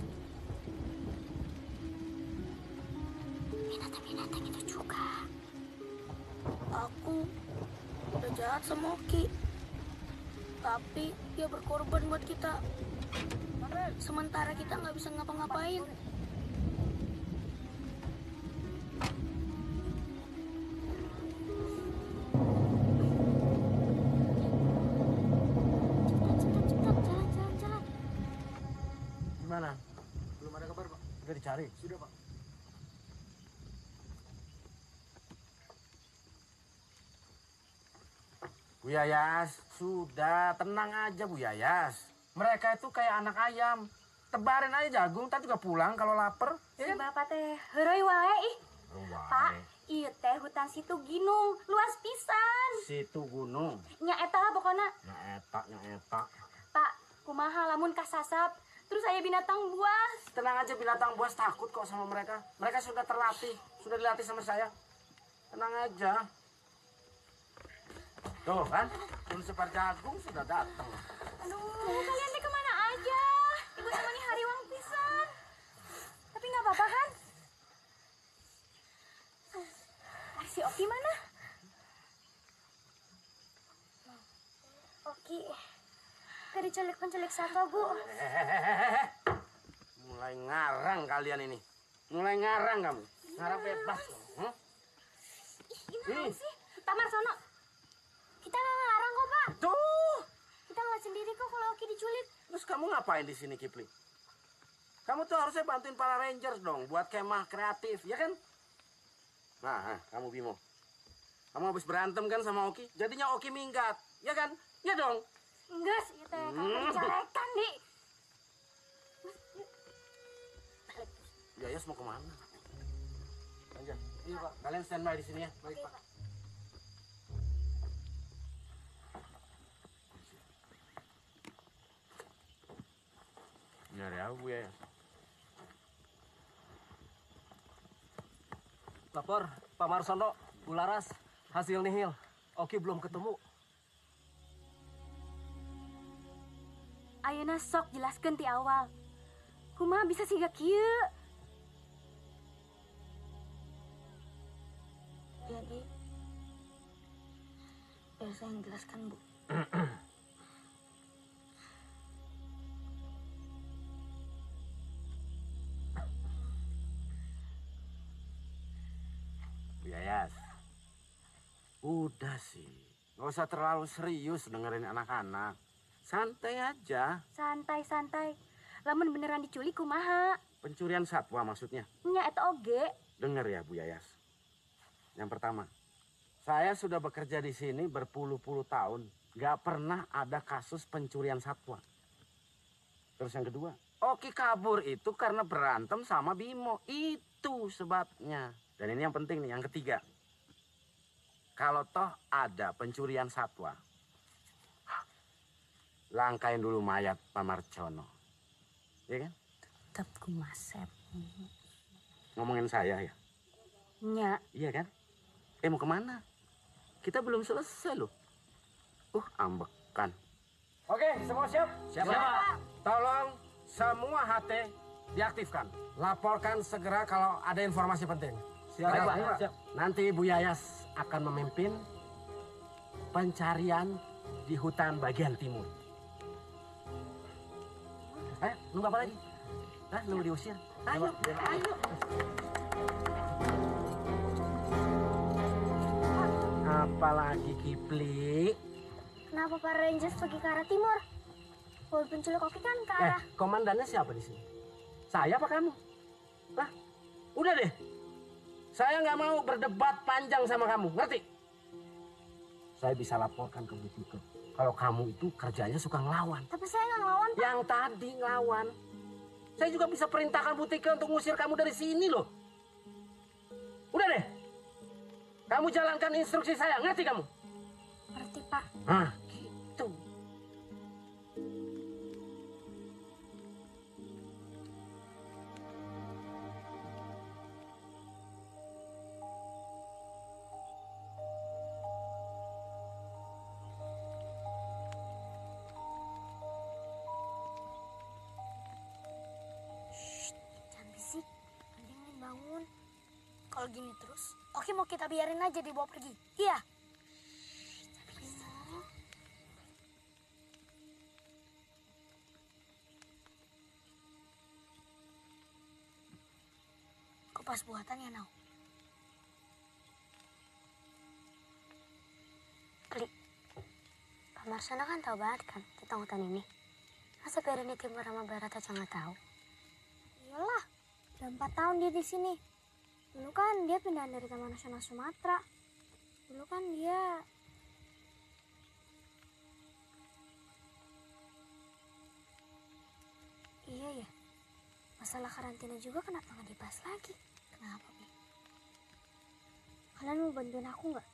Binatang-binatang itu juga. Aku udah jahat sama Oki. Tapi dia berkorban buat kita. Sementara kita nggak bisa ngapa-ngapain. Cepat, cepat, jalan, jalan, jalan. Gimana? Belum ada kabar, Pak. Udah dicari? Sudah, Pak. Bu Yayas, sudah tenang aja Bu Yayas. Mereka itu kayak anak ayam. Tebarin aja jagung, ntar juga pulang kalau lapar. Si Bapak teh heureuy wae ih. Pak, ieu teh hutan Situ Ginung, luas pisan. Situ gunung. Nya eta lah pokona. Nya eta, nya eta. Pak, kumaha lamun kasasap, terus aya binatang buas. Tenang aja, binatang buas takut kok sama mereka. Mereka sudah terlatih, sudah dilatih sama saya. Tenang aja. Tuh kan, bun separ jagung sudah datang. Aduh, kalian teh kemana aja? Ibu nemani hariwang pisan. Tapi nggak apa-apa kan? Oki. Gak diculik penculik satwa, Bu. Hehehe. Mulai ngarang kalian ini. Mulai ngarang kamu. Ngarang bebas kamu. Hmm? Gimana sih? Pak Marsono. Kita nggak ngarang kok, Pak. Tuh. Kita ngeliat sendiri kok kalau Oki diculik. Terus kamu ngapain di sini, Kipling? Kamu tuh harusnya bantuin para Rangers dong buat kemah kreatif, ya kan? Nah, kamu Bimo. Kamu habis berantem kan sama Oki? Jadinya Oki minggat, ya kan? Ya dong. Enggak sih, teh. Kamu dijelekan, Di. Yayas mau kemana? Aja. Iya, Pak. Kalian standby di sini ya. Baik, Pak. Nyari apa, Bu Yayas? Lapor, Pak Marsono, Bu Laras, hasil nihil. Oki belum ketemu. Ayeuna sok jelaskeun ti awal. Kumaha bisa siga kieu? Jadi, biar saya yang jelaskan, Bu. Bu Yayas, udah sih. Gak usah terlalu serius dengerin anak-anak. Santai aja. Santai-santai. Lamun beneran diculik kumaha? Pencurian satwa maksudnya. Nya eta oge. Dengar ya, Bu Yayas. Yang pertama, saya sudah bekerja di sini berpuluh-puluh tahun. Gak pernah ada kasus pencurian satwa. Terus yang kedua, Oki kabur itu karena berantem sama Bimo. Itu sebabnya. Dan ini yang penting nih, yang ketiga. Kalau toh ada pencurian satwa, langkain dulu mayat Pak Marcono. Iya kan? Tetap kumasep. Ngomongin saya ya? Nya. Iya kan? Eh mau kemana? Kita belum selesai loh. Uh, ambekan. Oke, semua siap? Siap, Pak. Tolong semua H T diaktifkan. Laporkan segera kalau ada informasi penting. Siap, Baik, Pak. Pak. Siap. Nanti Ibu Yayas akan memimpin pencarian di hutan bagian timur. Ayo, nunggu apa lagi? Hah, nunggu diusir? Ayo, ayo. Apalagi Kipli? Kenapa para Rangers pergi ke arah timur? Kalau penculik Oki kan ke Eh, arah... komandannya siapa di sini? Saya apa kamu? Lah, udah deh. Saya nggak mau berdebat panjang sama kamu, ngerti? Saya bisa laporkan ke Bu Tike. Kalau kamu itu kerjanya suka ngelawan. Tapi saya nggak ngelawan, Pak. Yang tadi ngelawan. Saya juga bisa perintahkan Bu Tike untuk ngusir kamu dari sini loh. Udah deh. Kamu jalankan instruksi saya, ngerti kamu? Ngerti, Pak. Hah, gitu. Jangan bisik. Mending bangun. Kalau gini terus, Oki mau kita biarin aja dibawa pergi. Iya. Kupas buatannya, Nau. Klik. Pak Marsono kan tahu banget kan tentang hutan ini. Masa biarin di timur sama barat aja nggak tahu? Iyalah, udah empat tahun dia di sini. Dulu kan dia pindah dari Taman Nasional Sumatera. Dulu kan dia... Iya ya, masalah karantina juga kenapa nggak dibahas lagi? Kenapa, Bi? Kalian mau bantuin aku nggak?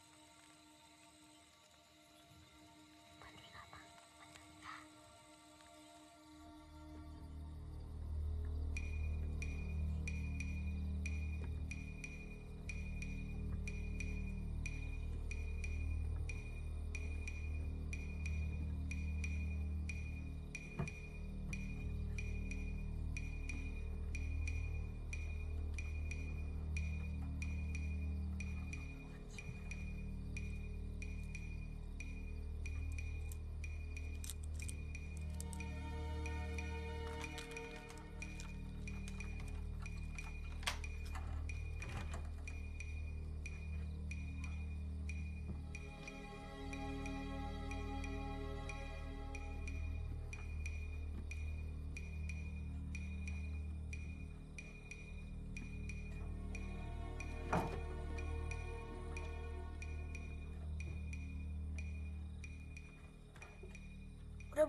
Bantuin apa? Bantuin apa?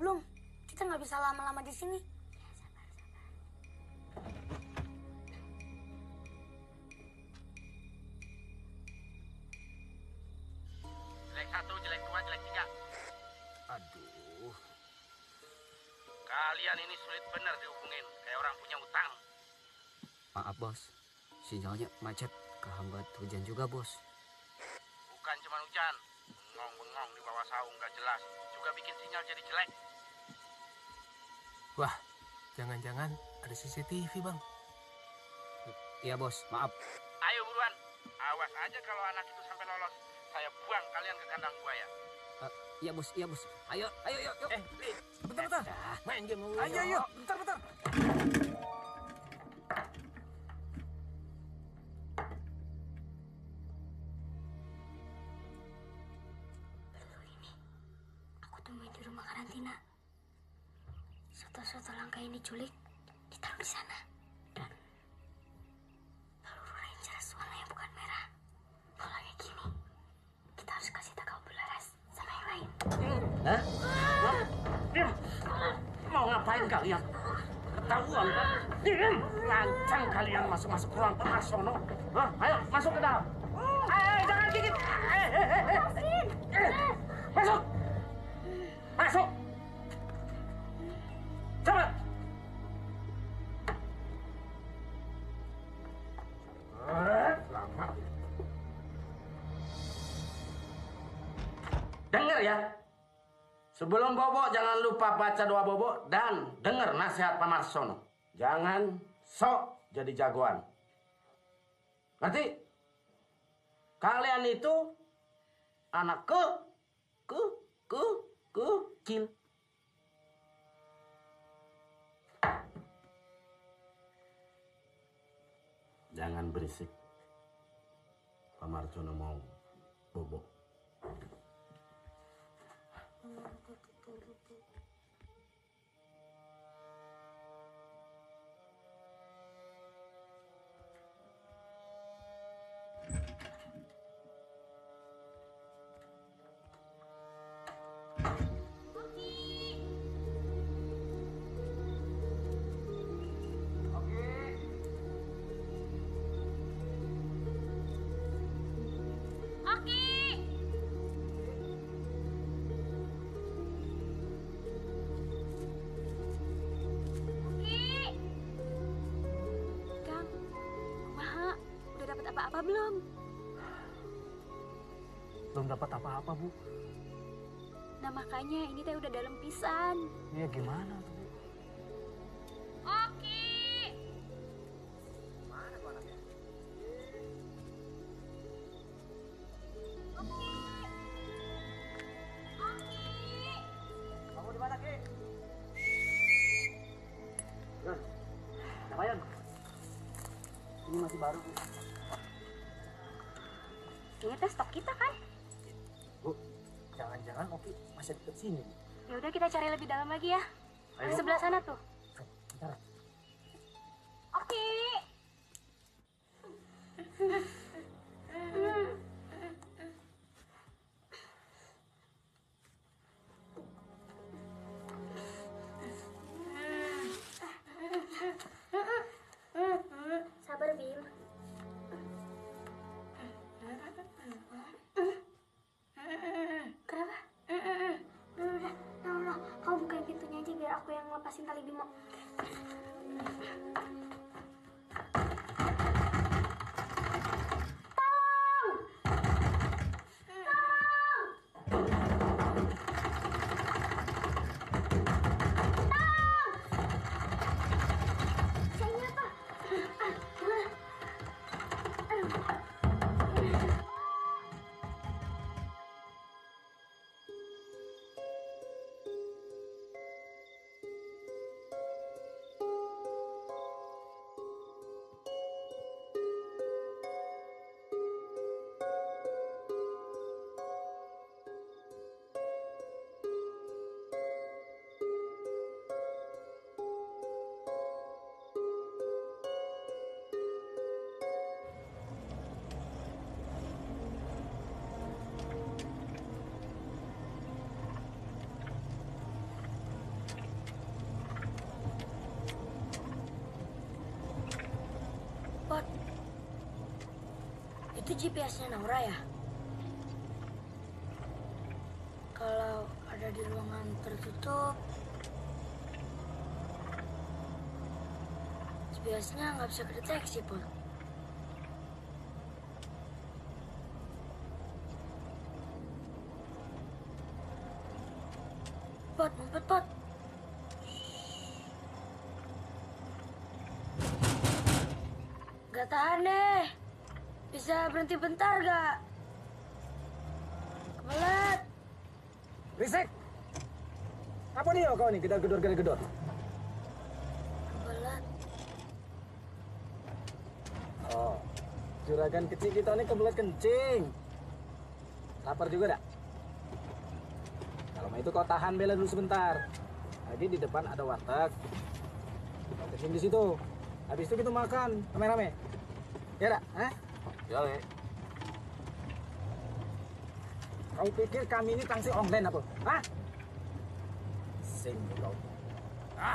belum? Kita nggak bisa lama-lama di sini. Jelek satu, jelek dua, jelek tiga. Aduh. Kalian ini sulit bener dihubungin, kayak orang punya utang. Maaf bos, sinyalnya macet, kehambat hujan juga bos. Bukan cuma hujan, bengong-bengong di bawah saung gak jelas, juga bikin sinyal jadi jelek. Wah, jangan-jangan ada C C T V bang. Iya bos, maaf. Ayo buruan, awas aja kalau anak itu sampai lolos. Saya buang kalian ke kandang buaya. Uh, iya bos, iya bos. Ayo, ayo, yuk, yuk. Eh, Li, bentar, bentar. Main game dulu. Ayo, Ayo, bentar, bentar. Aku temuin di rumah karantina. Soto-soto langka yang diculik ditaruh di sana. Dan peluru Rangers warnanya bukan merah. Kalau kayak gini, kita harus kasih tahu Bularas sama yang lain. Hah? Hah? Diam. Mau ngapain kalian? Ketahuan kan? Diam. Lancang kalian masuk-masuk ruang Pak Marsono. Hah? Ayo masuk ke dalam. Eh, jangan gigit. Eh, eh, eh, eh. Eh, masuk. Masuk. Cepat. Eh, lama. Dengar ya. Sebelum bobo jangan lupa baca doa bobo dan dengar nasihat Pak Marsono. Jangan sok jadi jagoan. Ngerti? Kalian itu anak ke ke ke kecil. Jangan berisik. Pak Marsono mau bobo. Apa-apa belum? Belum dapat apa-apa, Bu. Nah makanya ini teh udah dalam pisan. Iya gimana tuh, Bu? Oki. Mana tuh anaknya? Oki. Oki. Kamu di mana, Ki? Nah, lumayan. Ini masih baru, Bu. Ini teh stok kita kan? Bu, jangan-jangan Oki masih deket sini. Ya udah kita cari lebih dalam lagi ya. Di sebelah sana tuh. Bentar. Oki. Sabar, Bim. Kenapa? Udah, udah, udah, udah. Kamu bukain pintunya aja biar aku yang lepasin tali Bimo. Itu G P S-nya Naura ya? Kalau ada di ruangan tertutup, G P S-nya nggak bisa kedeteksi, Pol. Pot, ngumpet, Pot. Gak tahan deh. Bisa berhenti bentar gak? Kebelet. Risik! Apa nih kau nih, gedor-gedor gedor-gedor? Kebelet. Oh, juragan kecil kita nih kebelet kencing. Lapar juga dak? Kalau mau itu kau tahan Bella dulu sebentar. Lagi di depan ada warteg. Kau kencing di situ. Habis itu kita makan rame-rame. Ya dak? Eh? Ya le. Kau pikir kami ini taksi online apa? Hah? Sing kau. Ah!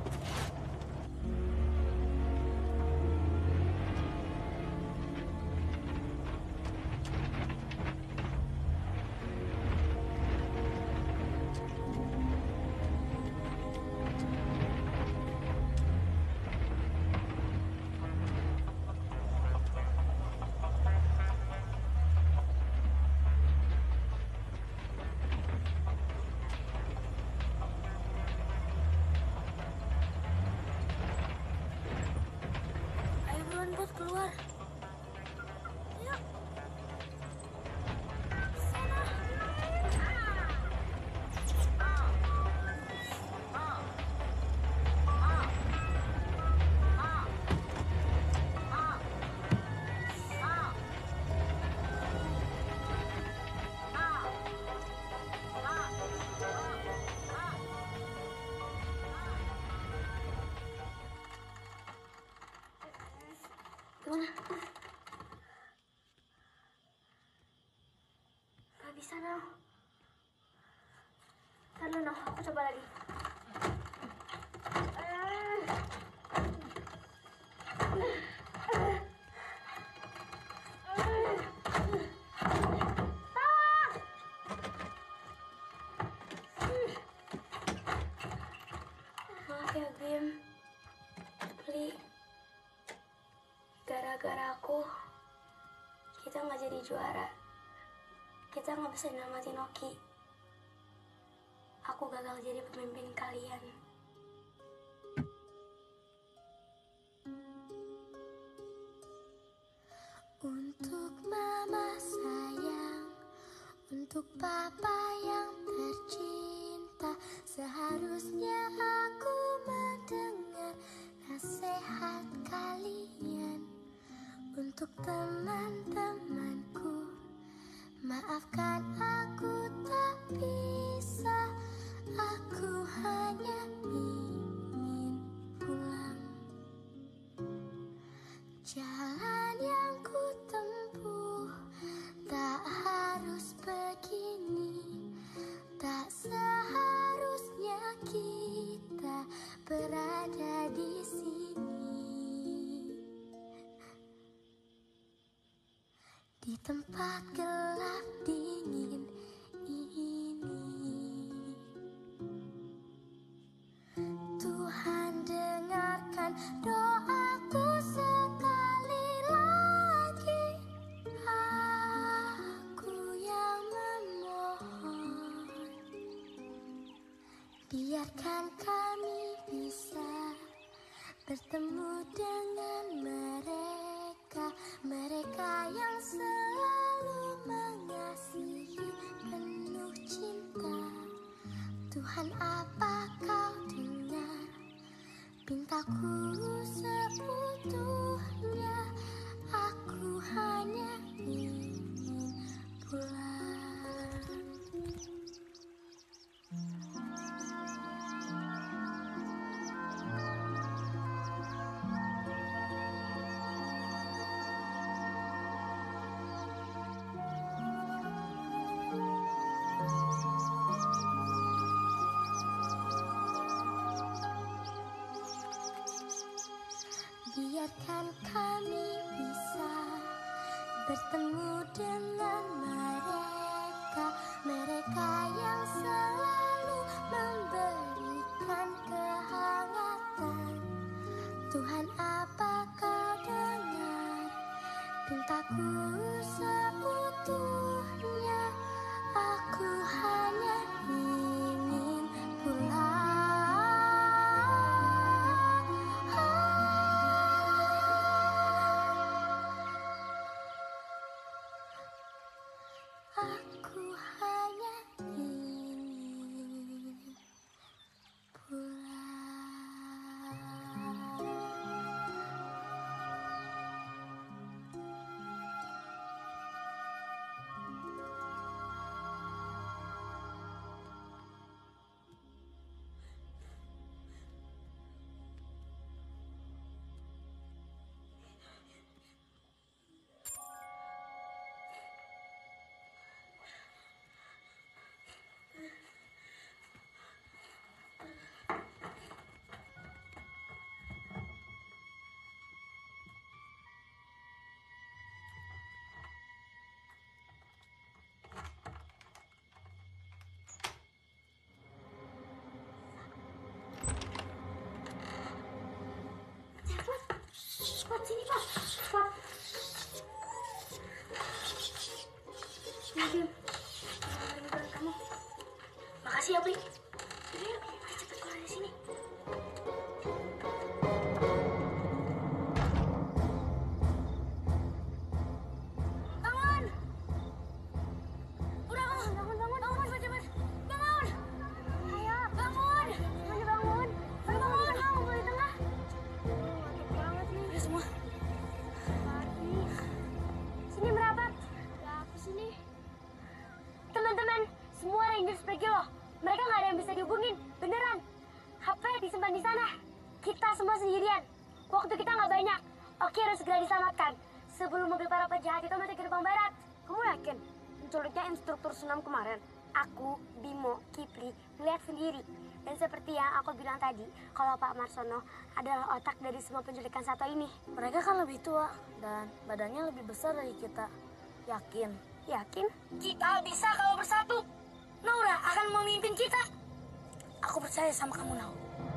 Buat keluar. Yuk. Gimana? Gak bisa, Nau. Ntar dulu, Nau. Aku coba lagi. Maaf ya, Bim. Li. Gara-gara aku, kita nggak jadi juara. Kita nggak bisa nyelamatin Oki. Aku gagal jadi pemimpin kalian. Untuk mama sayang, untuk papa yang tercinta, seharusnya aku mendengar nasihat kalian. Untuk teman-temanku, maafkan aku tak bisa. Aku hanya ingin pulang. Jalan yang ku tempuh tak harus begini. Tak seharusnya kita berada di sini. Di tempat gelap dingin ini, Tuhan dengarkan doaku sekali lagi. Aku yang memohon, biarkan kami bisa bertemu dengan mereka, mereka yang selalu mengasihi penuh cinta. Tuhan, apa kau dengar pintaku seutuhnya? Aku hanya ingin pulang. Biarkan kami bisa bertemu dengan mereka, mereka yang selalu memberikan kehangatan. Tuhan, apa kau dengar pintaku seutuhnya? Aku hanya ingin pulang. Aku hanya ingin pulang. Cepat sini Pak, cepat. Ini kamu. Makasih ya, Pri. Ayo, cepat keluar dari sini. Bangun! Udah bangun, bangun, bangun, bangun, cepat, cepat. Bangun! Ayo, bangun! Mana bangun? Mana bangun? Bangun di tengah. Udah semua. Sini merapat. Ya, aku sini. Teman-teman, semua Rangers pergi loh. Mereka nggak ada yang bisa dihubungin, beneran. H P disimpan di sana. Kita semua sendirian. Waktu kita nggak banyak. Oke, harus segera diselamatkan sebelum mobil para penjahat itu masuk ke gerbang barat. Kamu yakin? Menculiknya instruktur senam kemarin. Aku, Bimo, Kipli, melihat sendiri. Dan seperti yang aku bilang tadi, kalau Pak Marsono adalah otak dari semua penculikan satu ini. Mereka kan lebih tua dan badannya lebih besar dari kita. Yakin? Yakin? Kita bisa kalau bersatu. Naura akan memimpin kita. Aku percaya sama kamu, Nau.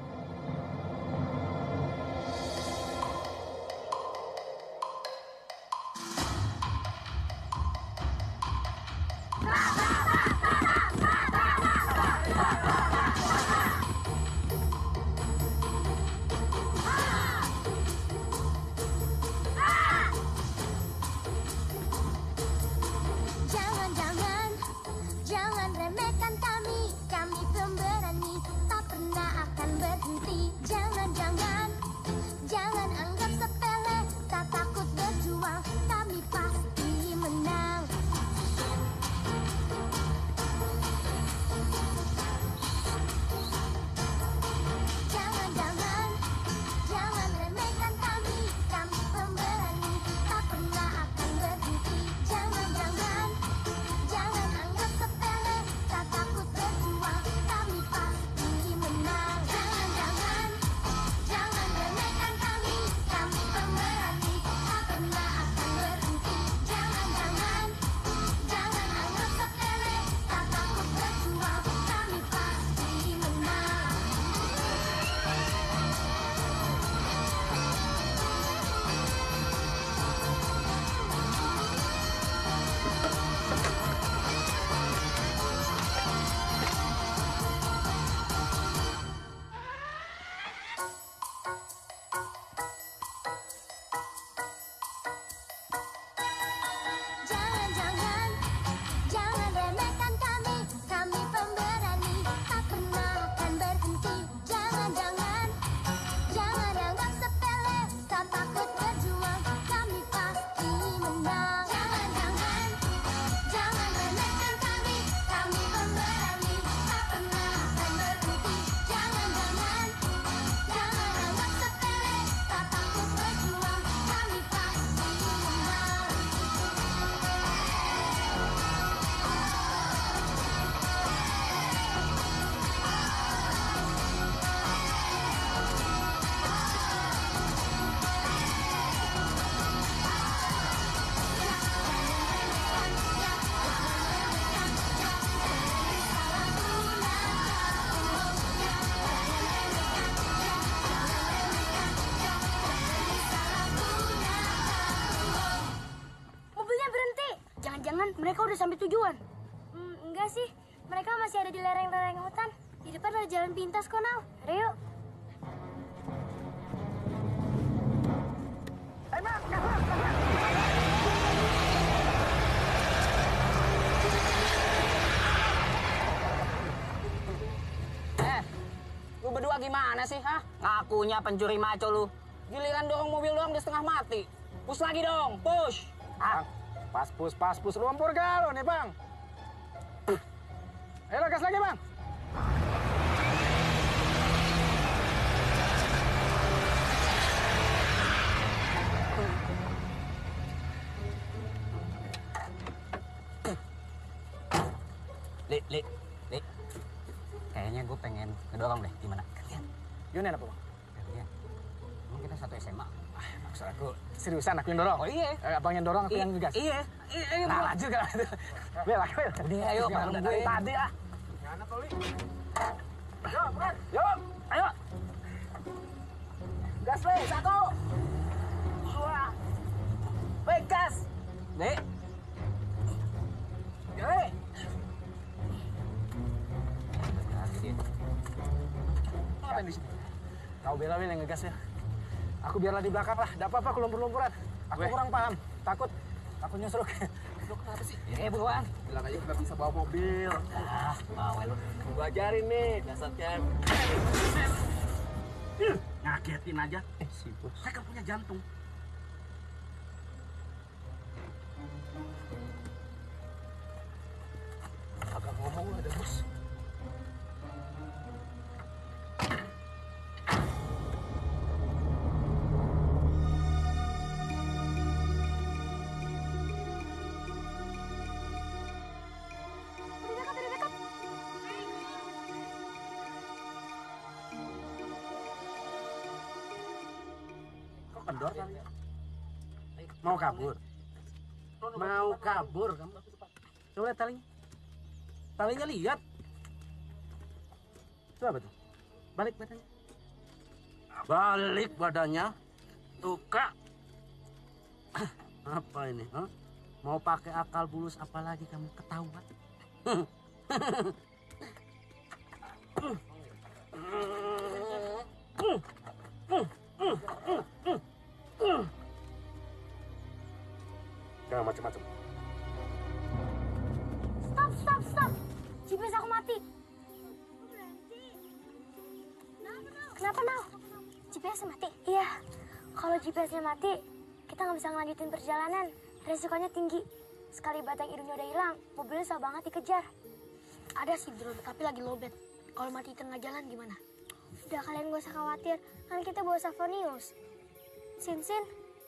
Jangan-jangan, jangan remehkan kami. Kami pemberani, tak pernah akan berhenti. Jangan-jangan, jangan anggap sepele. Tak takut berjuang, kami pasti menang. Jangan-jangan, jangan remehkan kami. Kami pemberani, tak pernah akan berhenti. Jangan-jangan, jangan anggap sepele. Tak takut berjuang, kami pasti menang. Jangan-jangan, jangan remehkan kami. Kami Jangan-jangan mereka udah sampai tujuan. Hmm, enggak sih. Mereka masih ada di lereng-lereng hutan. Di depan ada jalan pintas kok, Nal. Udah yuk. Eh, lu berdua gimana sih, hah? Ngakunya pencuri maco lu. Giliran dorong mobil doang dia setengah mati. Push lagi dong, push. Ah, pas push, pas push. Lumpur galau nih, Bang. Ayo, gas lagi, Bang. Li, li, li. Kayaknya gue pengen ngedorong deh. Gimana? Gantian. Gimana apa, Bang? Gantian. Emang kita satu S M A. Ah, maksud aku seriusan aku yang dorong. Oh iya. Eh, abang yang dorong, aku I yang ngegas. Iya. Iya, iya. Nah, lanjut kan. Bel, aku bel. Udah, ayo, Jangan bareng dari gue. tadi ah. Gimana kau, Li? Yuk, Bang. Yuk, ayo. Gas, Le. Satu. Dua. Weh, gas. Nih. Le. Ngapain di sini? Kau bela yang ngegas ya. Aku biarlah di belakang lah. Tidak apa-apa aku lumpur-lumpuran. Aku Weh. kurang paham. Takut. Takut nyusruk. Lu kenapa sih? Eh, buruan. Bilang aja nggak bisa bawa mobil. Ah, bawa lu. Gua ajarin nih, dasar cem. Ngagetin aja. Eh, sibuk. Saya kan punya jantung. Agak ngomong ada bos. Kok kendor kali ya? Mau kabur? Mau kabur kamu? Coba lihat talinya. Talinya lihat. Itu apa tuh? Balik badannya. Balik badannya. Tuh, Kak. Apa ini? Huh? Mau pakai akal bulus apa lagi kamu ketahuan? Jangan macam-macam. Stop, stop, stop. G P S aku mati. Kenapa, Nal? G P S-nya mati? Iya. Kalau G P S-nya mati, kita nggak bisa ngelanjutin perjalanan. Resikonya tinggi. Sekali batang hidungnya udah hilang, mobilnya susah banget dikejar. Ada sih drone, tapi lagi lowbat. Kalau mati tengah jalan gimana? Udah, kalian gak usah khawatir. Kan kita bawa Savonius. Sin, Sin.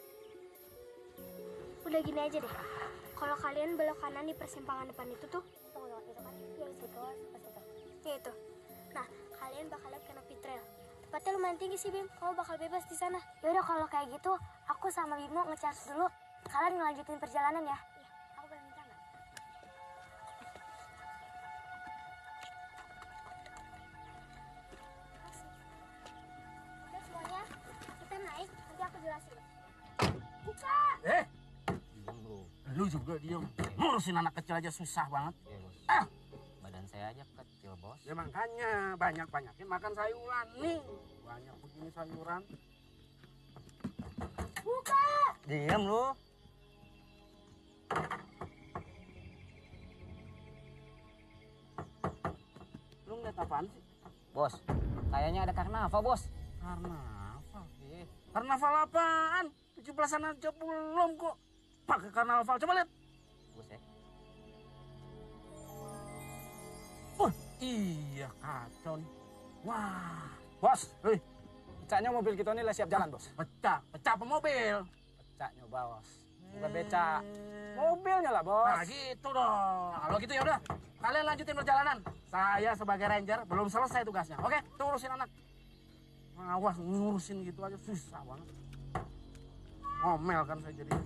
Udah gini aja deh. Kalau kalian belok kanan di persimpangan depan itu tuh, tunggu, tunggu, itu kan? Ya, itu, itu. Ya, itu. Nah, kalian bakal lihat canopy trail. Tempatnya lumayan tinggi sih, Bim. Kamu bakal bebas di sana. Ya udah, kalau kayak gitu, aku sama Bimo nge-charge dulu. Kalian ngelanjutin perjalanan ya. Iya, aku boleh minta nggak? Makasih. Udah semuanya, kita naik. Nanti aku jelasin. Buka! Eh, lu juga diam. Ngurusin anak kecil aja susah banget. Iya, bos. Ah, Badan saya aja kecil, bos. ya makanya banyak-banyakin makan sayuran nih. Banyak begini sayuran. Buka! Diam lu. Lu ngeliat apaan sih? Bos, kayaknya ada karnaval, bos. Karnaval? Iya. Karnaval apaan? tujuh belasan aja belum kok. Pakai karnaval, coba lihat. Bos ya. Oh, iya kacau nih. Wah, bos, hei. Pecahnya mobil kita ini lah siap jalan, bos. Pecah, pecah apa mobil? Pecahnya, bos. Bukan beca. Mobilnya lah, bos. Nah gitu dong. Kalau gitu ya udah, kalian lanjutin perjalanan. Saya sebagai ranger belum selesai tugasnya. Oke, tuh urusin anak. Awas ngurusin gitu aja susah banget. Ngomel kan saya jadi.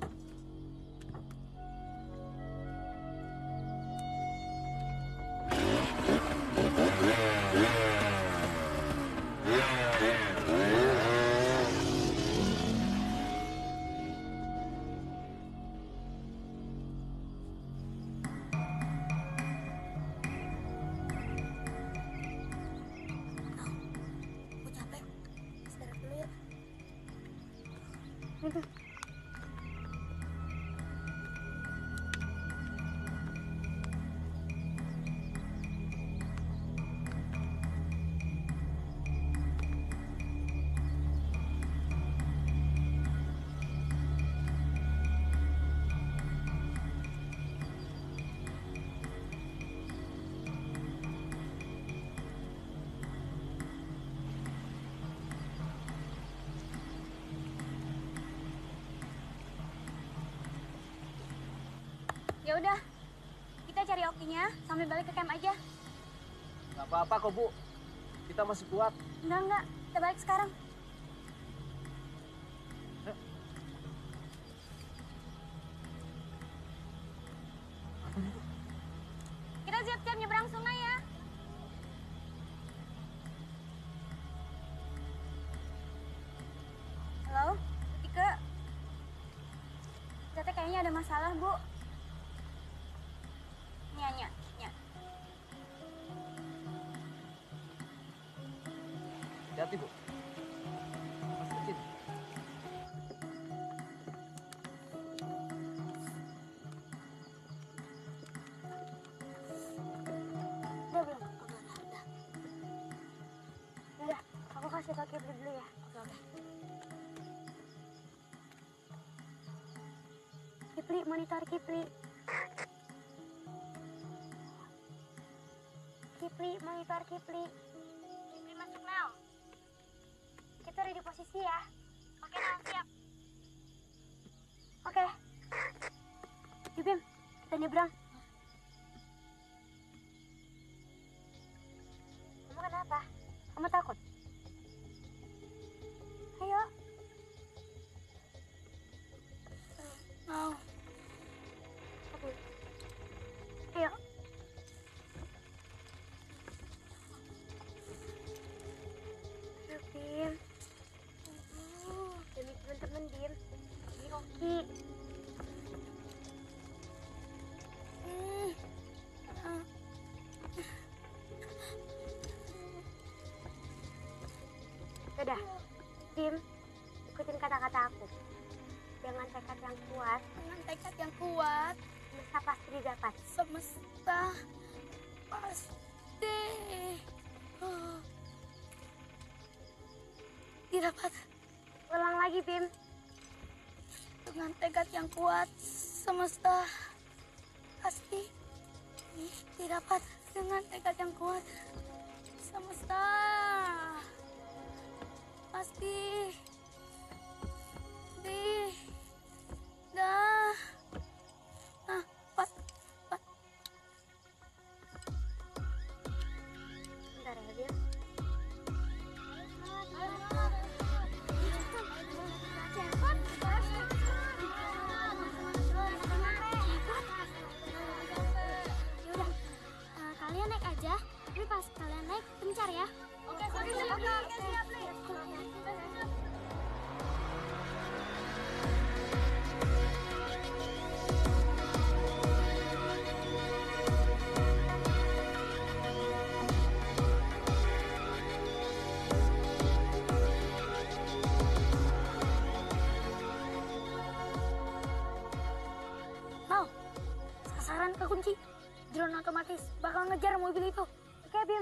Ya udah, kita cari Okinya sambil balik ke camp aja. Gak apa-apa kok, Bu. Kita masih kuat. Enggak, enggak. Kita balik sekarang. Kita siap-siap nyebrang sungai ya. Halo, Tika. Kita kayaknya ada masalah, Bu. Nya, nya, nya. Hati-hati, Bu. Masih kecil. Udah belum? Udah, udah, udah. Udah, aku kasih tau Kipli dulu ya. Oke, oke. Kipli, monitor Kipli. Kipli, monitor Kipli. Kipli masuk, Nel. Kita udah di posisi ya. Oke, Nel, siap. Oke. Bim, kita nyebrang. Kamu kenapa? Kamu takut? Ayo. Mau. Oke. Ayo. Ayo, Bim. Uh, demi teman-teman, Bim. Ini Oki. Hmm. Ah. Udah, Bim, ikutin kata-kata aku. Dengan tekad yang kuat, Dengan tekad yang kuat, semesta pasti didapat. semesta pasti oh, didapat. Ulang lagi, Bim. Dengan tekad yang kuat, semesta pasti didapat. Dengan tekad yang kuat, semesta pasti di dah ah pat pat Bentar ya, Bim. Yaudah, eh, kalian naik aja, tapi pas kalian naik pencar ya. Oke, siap, siap, oke, oke, siap, Li. Mau, sasaran kekunci. Drone otomatis bakal ngejar mobil itu. Oke, Bim.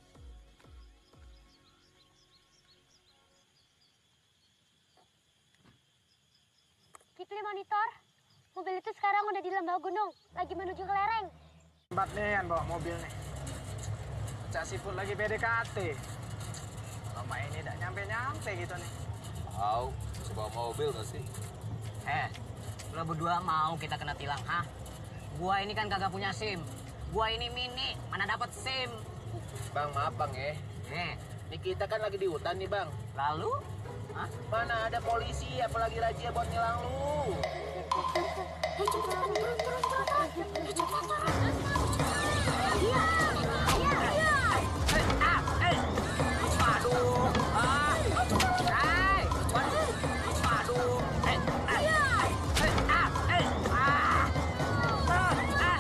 Kipli monitor. Mobil itu sekarang udah di lembah gunung, lagi menuju ke lereng. Tempat nih yang bawa mobil nih. Cak Siput lagi P D K T. Lama ini udah nyampe-nyampe gitu nih. Tahu, sebuah mobil gak sih? Eh, lo berdua mau kita kena tilang, hah? Gua ini kan kagak punya SIM. Gua ini mini, mana dapat SIM? Bang, maaf bang ya. Eh, Ini kita kan lagi di hutan nih bang. lalu? Hah? Mana ada polisi, apalagi razia buat nilang lu. Ayo cepetan, turun, turun, turun, turun. Ayo cepetan, turun. Iya, iya, iya. Eh, ah, eh. Waduh, ah. Hai, waduh, waduh. Eh, ah, eh, ah, eh, ah. Ah, ah.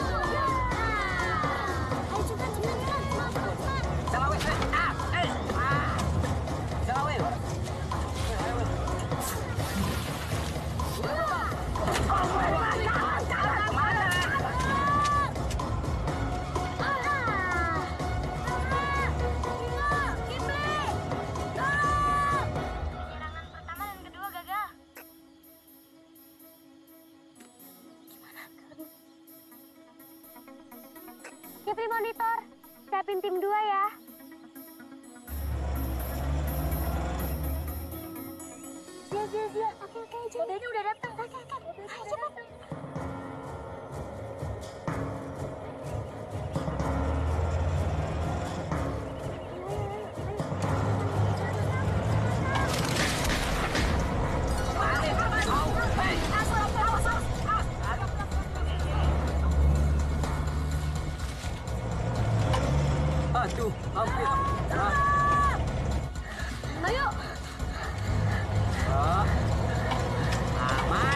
Ayo cepetan, cepetan, cepetan. Cepetan, cepetan. Jangan, weh. Eh, ah, eh, ah. Jangan, weh. Penyerangan pertama dan kedua gagal. Kipli monitor, siapin tim dua ya. Siap, siap, siap. Oke, oke, mobilnya udah datang. Oke, oke. Ayo cepat. Aduh, hampir. Ayo. Oh. Aman.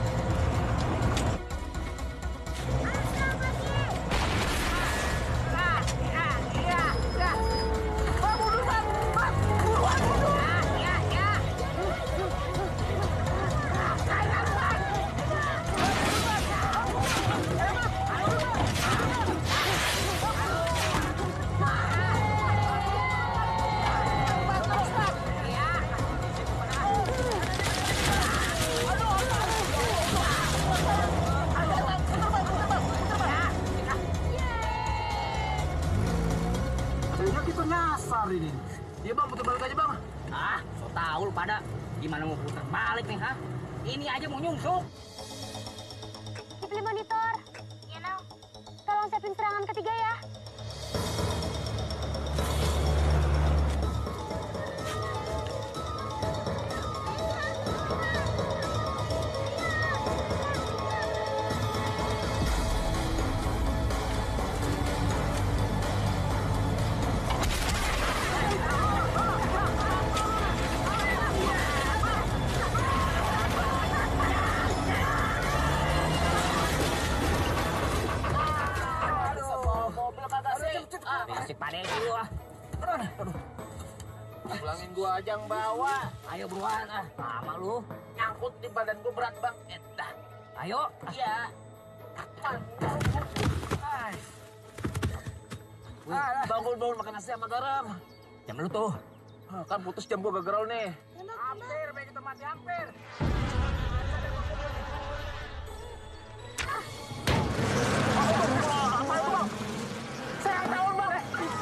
Ini. Iya bang, putar balik aja bang. Ah, so tau lu pada gimana mau putar balik nih, ha? Ini aja mau nyungsuk. Kipli monitor. Iya, Nau. Tolong siapin serangan ketiga ya. Masih pada itu ah. Aduh. Pulangin gua aja yang bawa. Ayo buruan ah. Lama lu. Nyangkut di badan gua berat bang. Edah. Ayo. Iya. Bangun-bangun makan nasi sama garam. Jam lu tuh. Kan putus jam gua gagerol nih. Hampir, baik kita mati hampir. Apa itu bang? Saya tahu bang.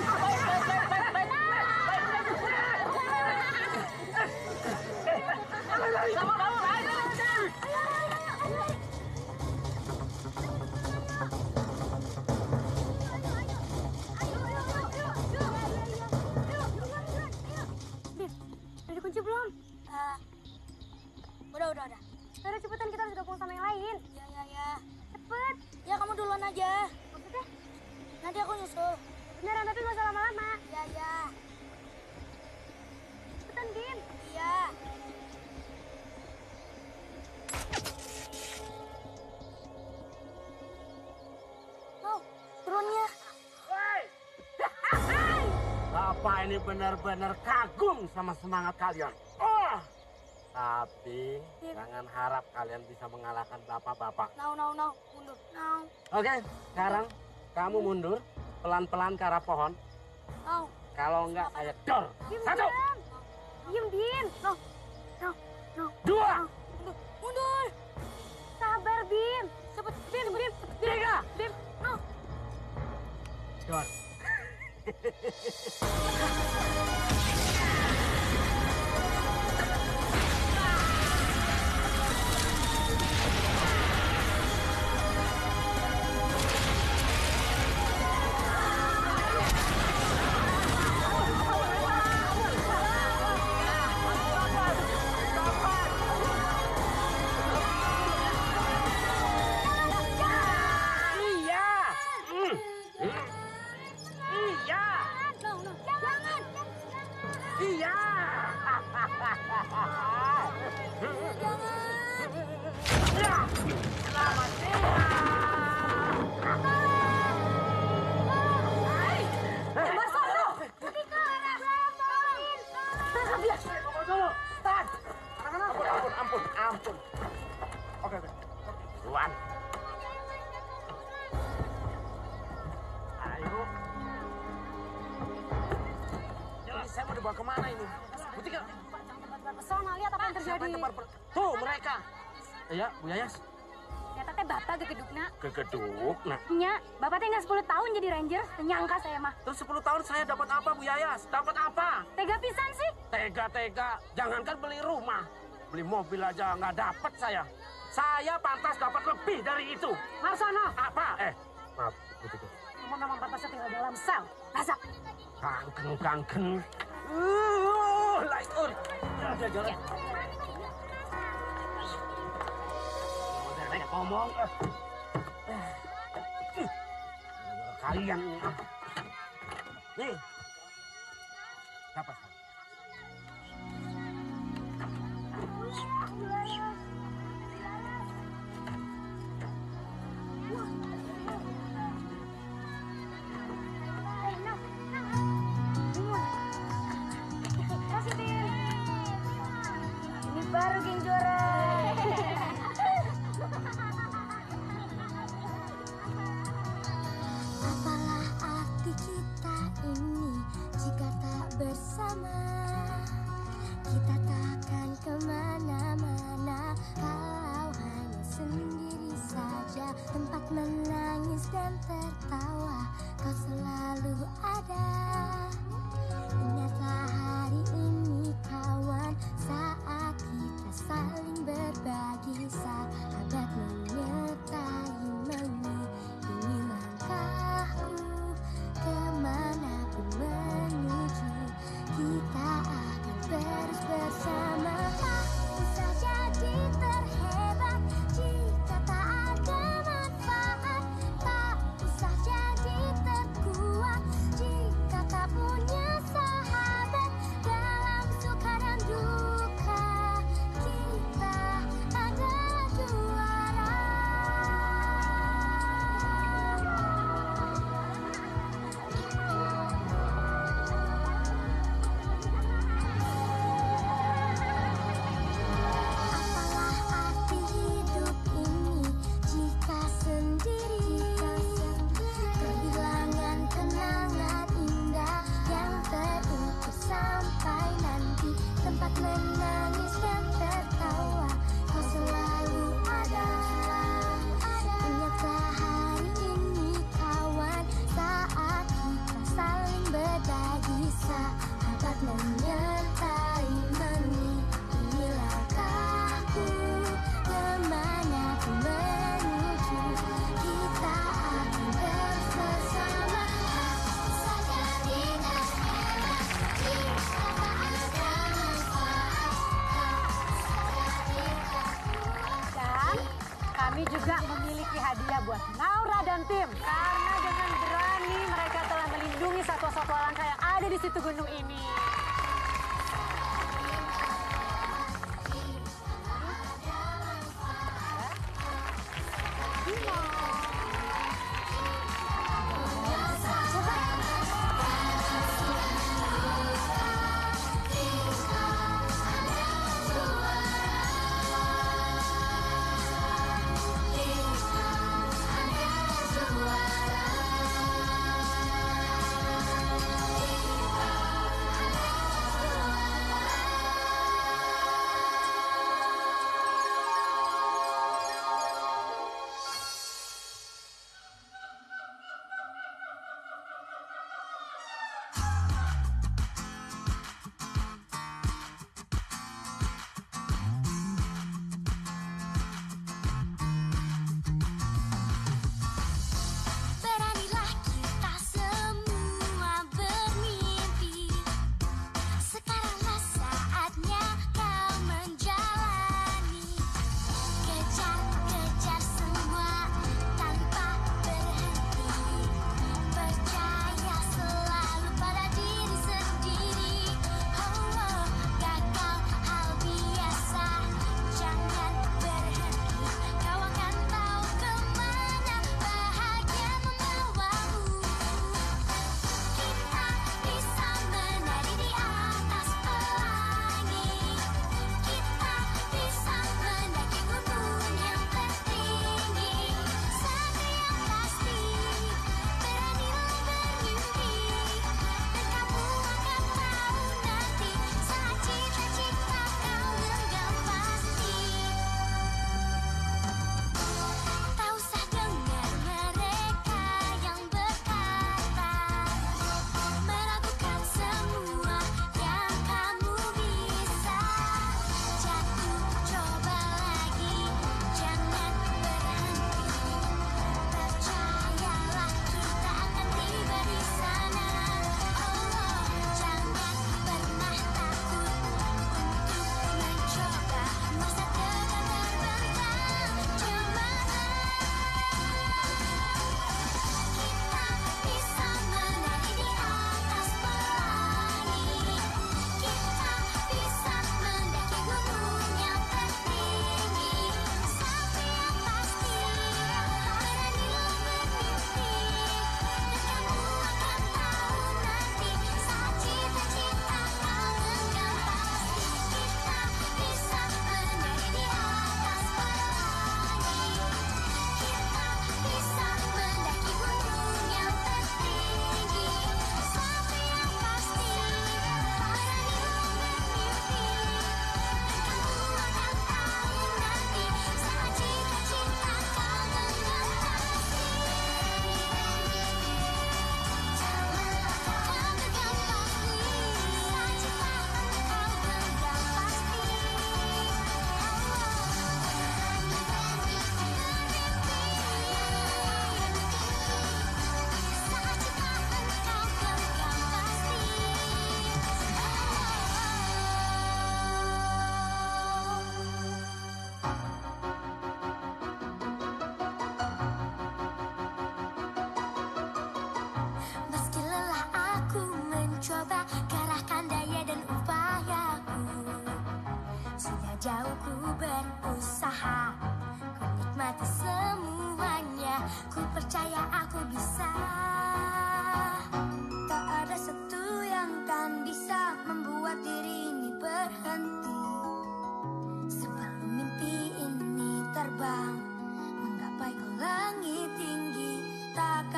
Udah dikunci belum? Uh, udah, udah, udah. Udah cepetan, kita harus gabung sama yang lain. Ya, ya, ya. Cepet. Ya, kamu duluan aja. Maksudnya? Nanti aku nyusul. Beneran, tapi gak usah lama-lama. Ya, ya. Cepetan, Bim. Iya. Mau, drone-nya. Bapak ini benar-benar kagum sama semangat kalian. Oh! Tapi jangan harap kalian bisa mengalahkan bapak-bapak. Nau, nau, nau. Mundur. Nau. Oke, sekarang kamu mundur pelan-pelan ke arah pohon. Nau. Kalau enggak saya dor. Satu. Diem, Bim. No, no, no. Dua. Mundur. Mundur. Sabar, Bim. Cepet, Bim, Bim. Tiga. Bim, no. Dor. Ampun, ampun. Oke, oke. Duluan. Ayo. Ini saya mau dibawa kemana ini? Butika. Pesona, lihat apa yang terjadi. Tuh, mereka. Iya, Bu Yayas. Ternyata teh bapak gegedukna. Gegeduk, nah. Nya, bapak teh nggak sepuluh tahun jadi ranger. Nyangka saya mah. Terus sepuluh tahun saya dapat apa, Bu Yayas? Dapat apa? Tega pisan sih. Tega-tega. Jangankan beli rumah. Beli mobil aja nggak dapat saya. Saya pantas dapat lebih dari itu. Marsono. Apa? Eh, maaf, begitu. Kamu memang pantasnya tinggal dalam sel. Rasak. Kangken, kangken. Uh, light on. Udah jalan. Udah banyak ngomong. Kalian. Nih. Dapat. Ini baru geng juara. Apalah arti kita ini jika tak bersama? Kita takkan kemana-mana kalau hanya sendiri saja. Tempat menangis dan tertawa kau selalu ada. Ingatlah hari ini kawan, saat kita saling berbagi, sahabat menyertai mengiringi langkahku kemanapun menuju. Kita akan terus bersama. Tak usah jadi terhebat jika tak ada manfaat. Tak usah jadi terkuat jika tak punya sahabat. Dalam suka dan duka kita adalah juara. Apalah arti hidup ini jika sendiri? Kehilangan kenangan indah yang terukur sampai nanti. Tempat menangis dan tertawa kau selalu ada. Ingatlah hari ini kawan, saat kita saling berbagi, sahabat menyertai mengiringi langkahku kemanapun menuju. Kita akan terus bersama. Tak usah jadi terhebat jika tak ada manfaat. Dan kami juga memiliki hadiah buat Naura dan tim. Karena dengan berani mereka telah melindungi satwa-satwa langka yang ada di situ gunung ini. Kita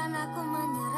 Takkan aku menyerah.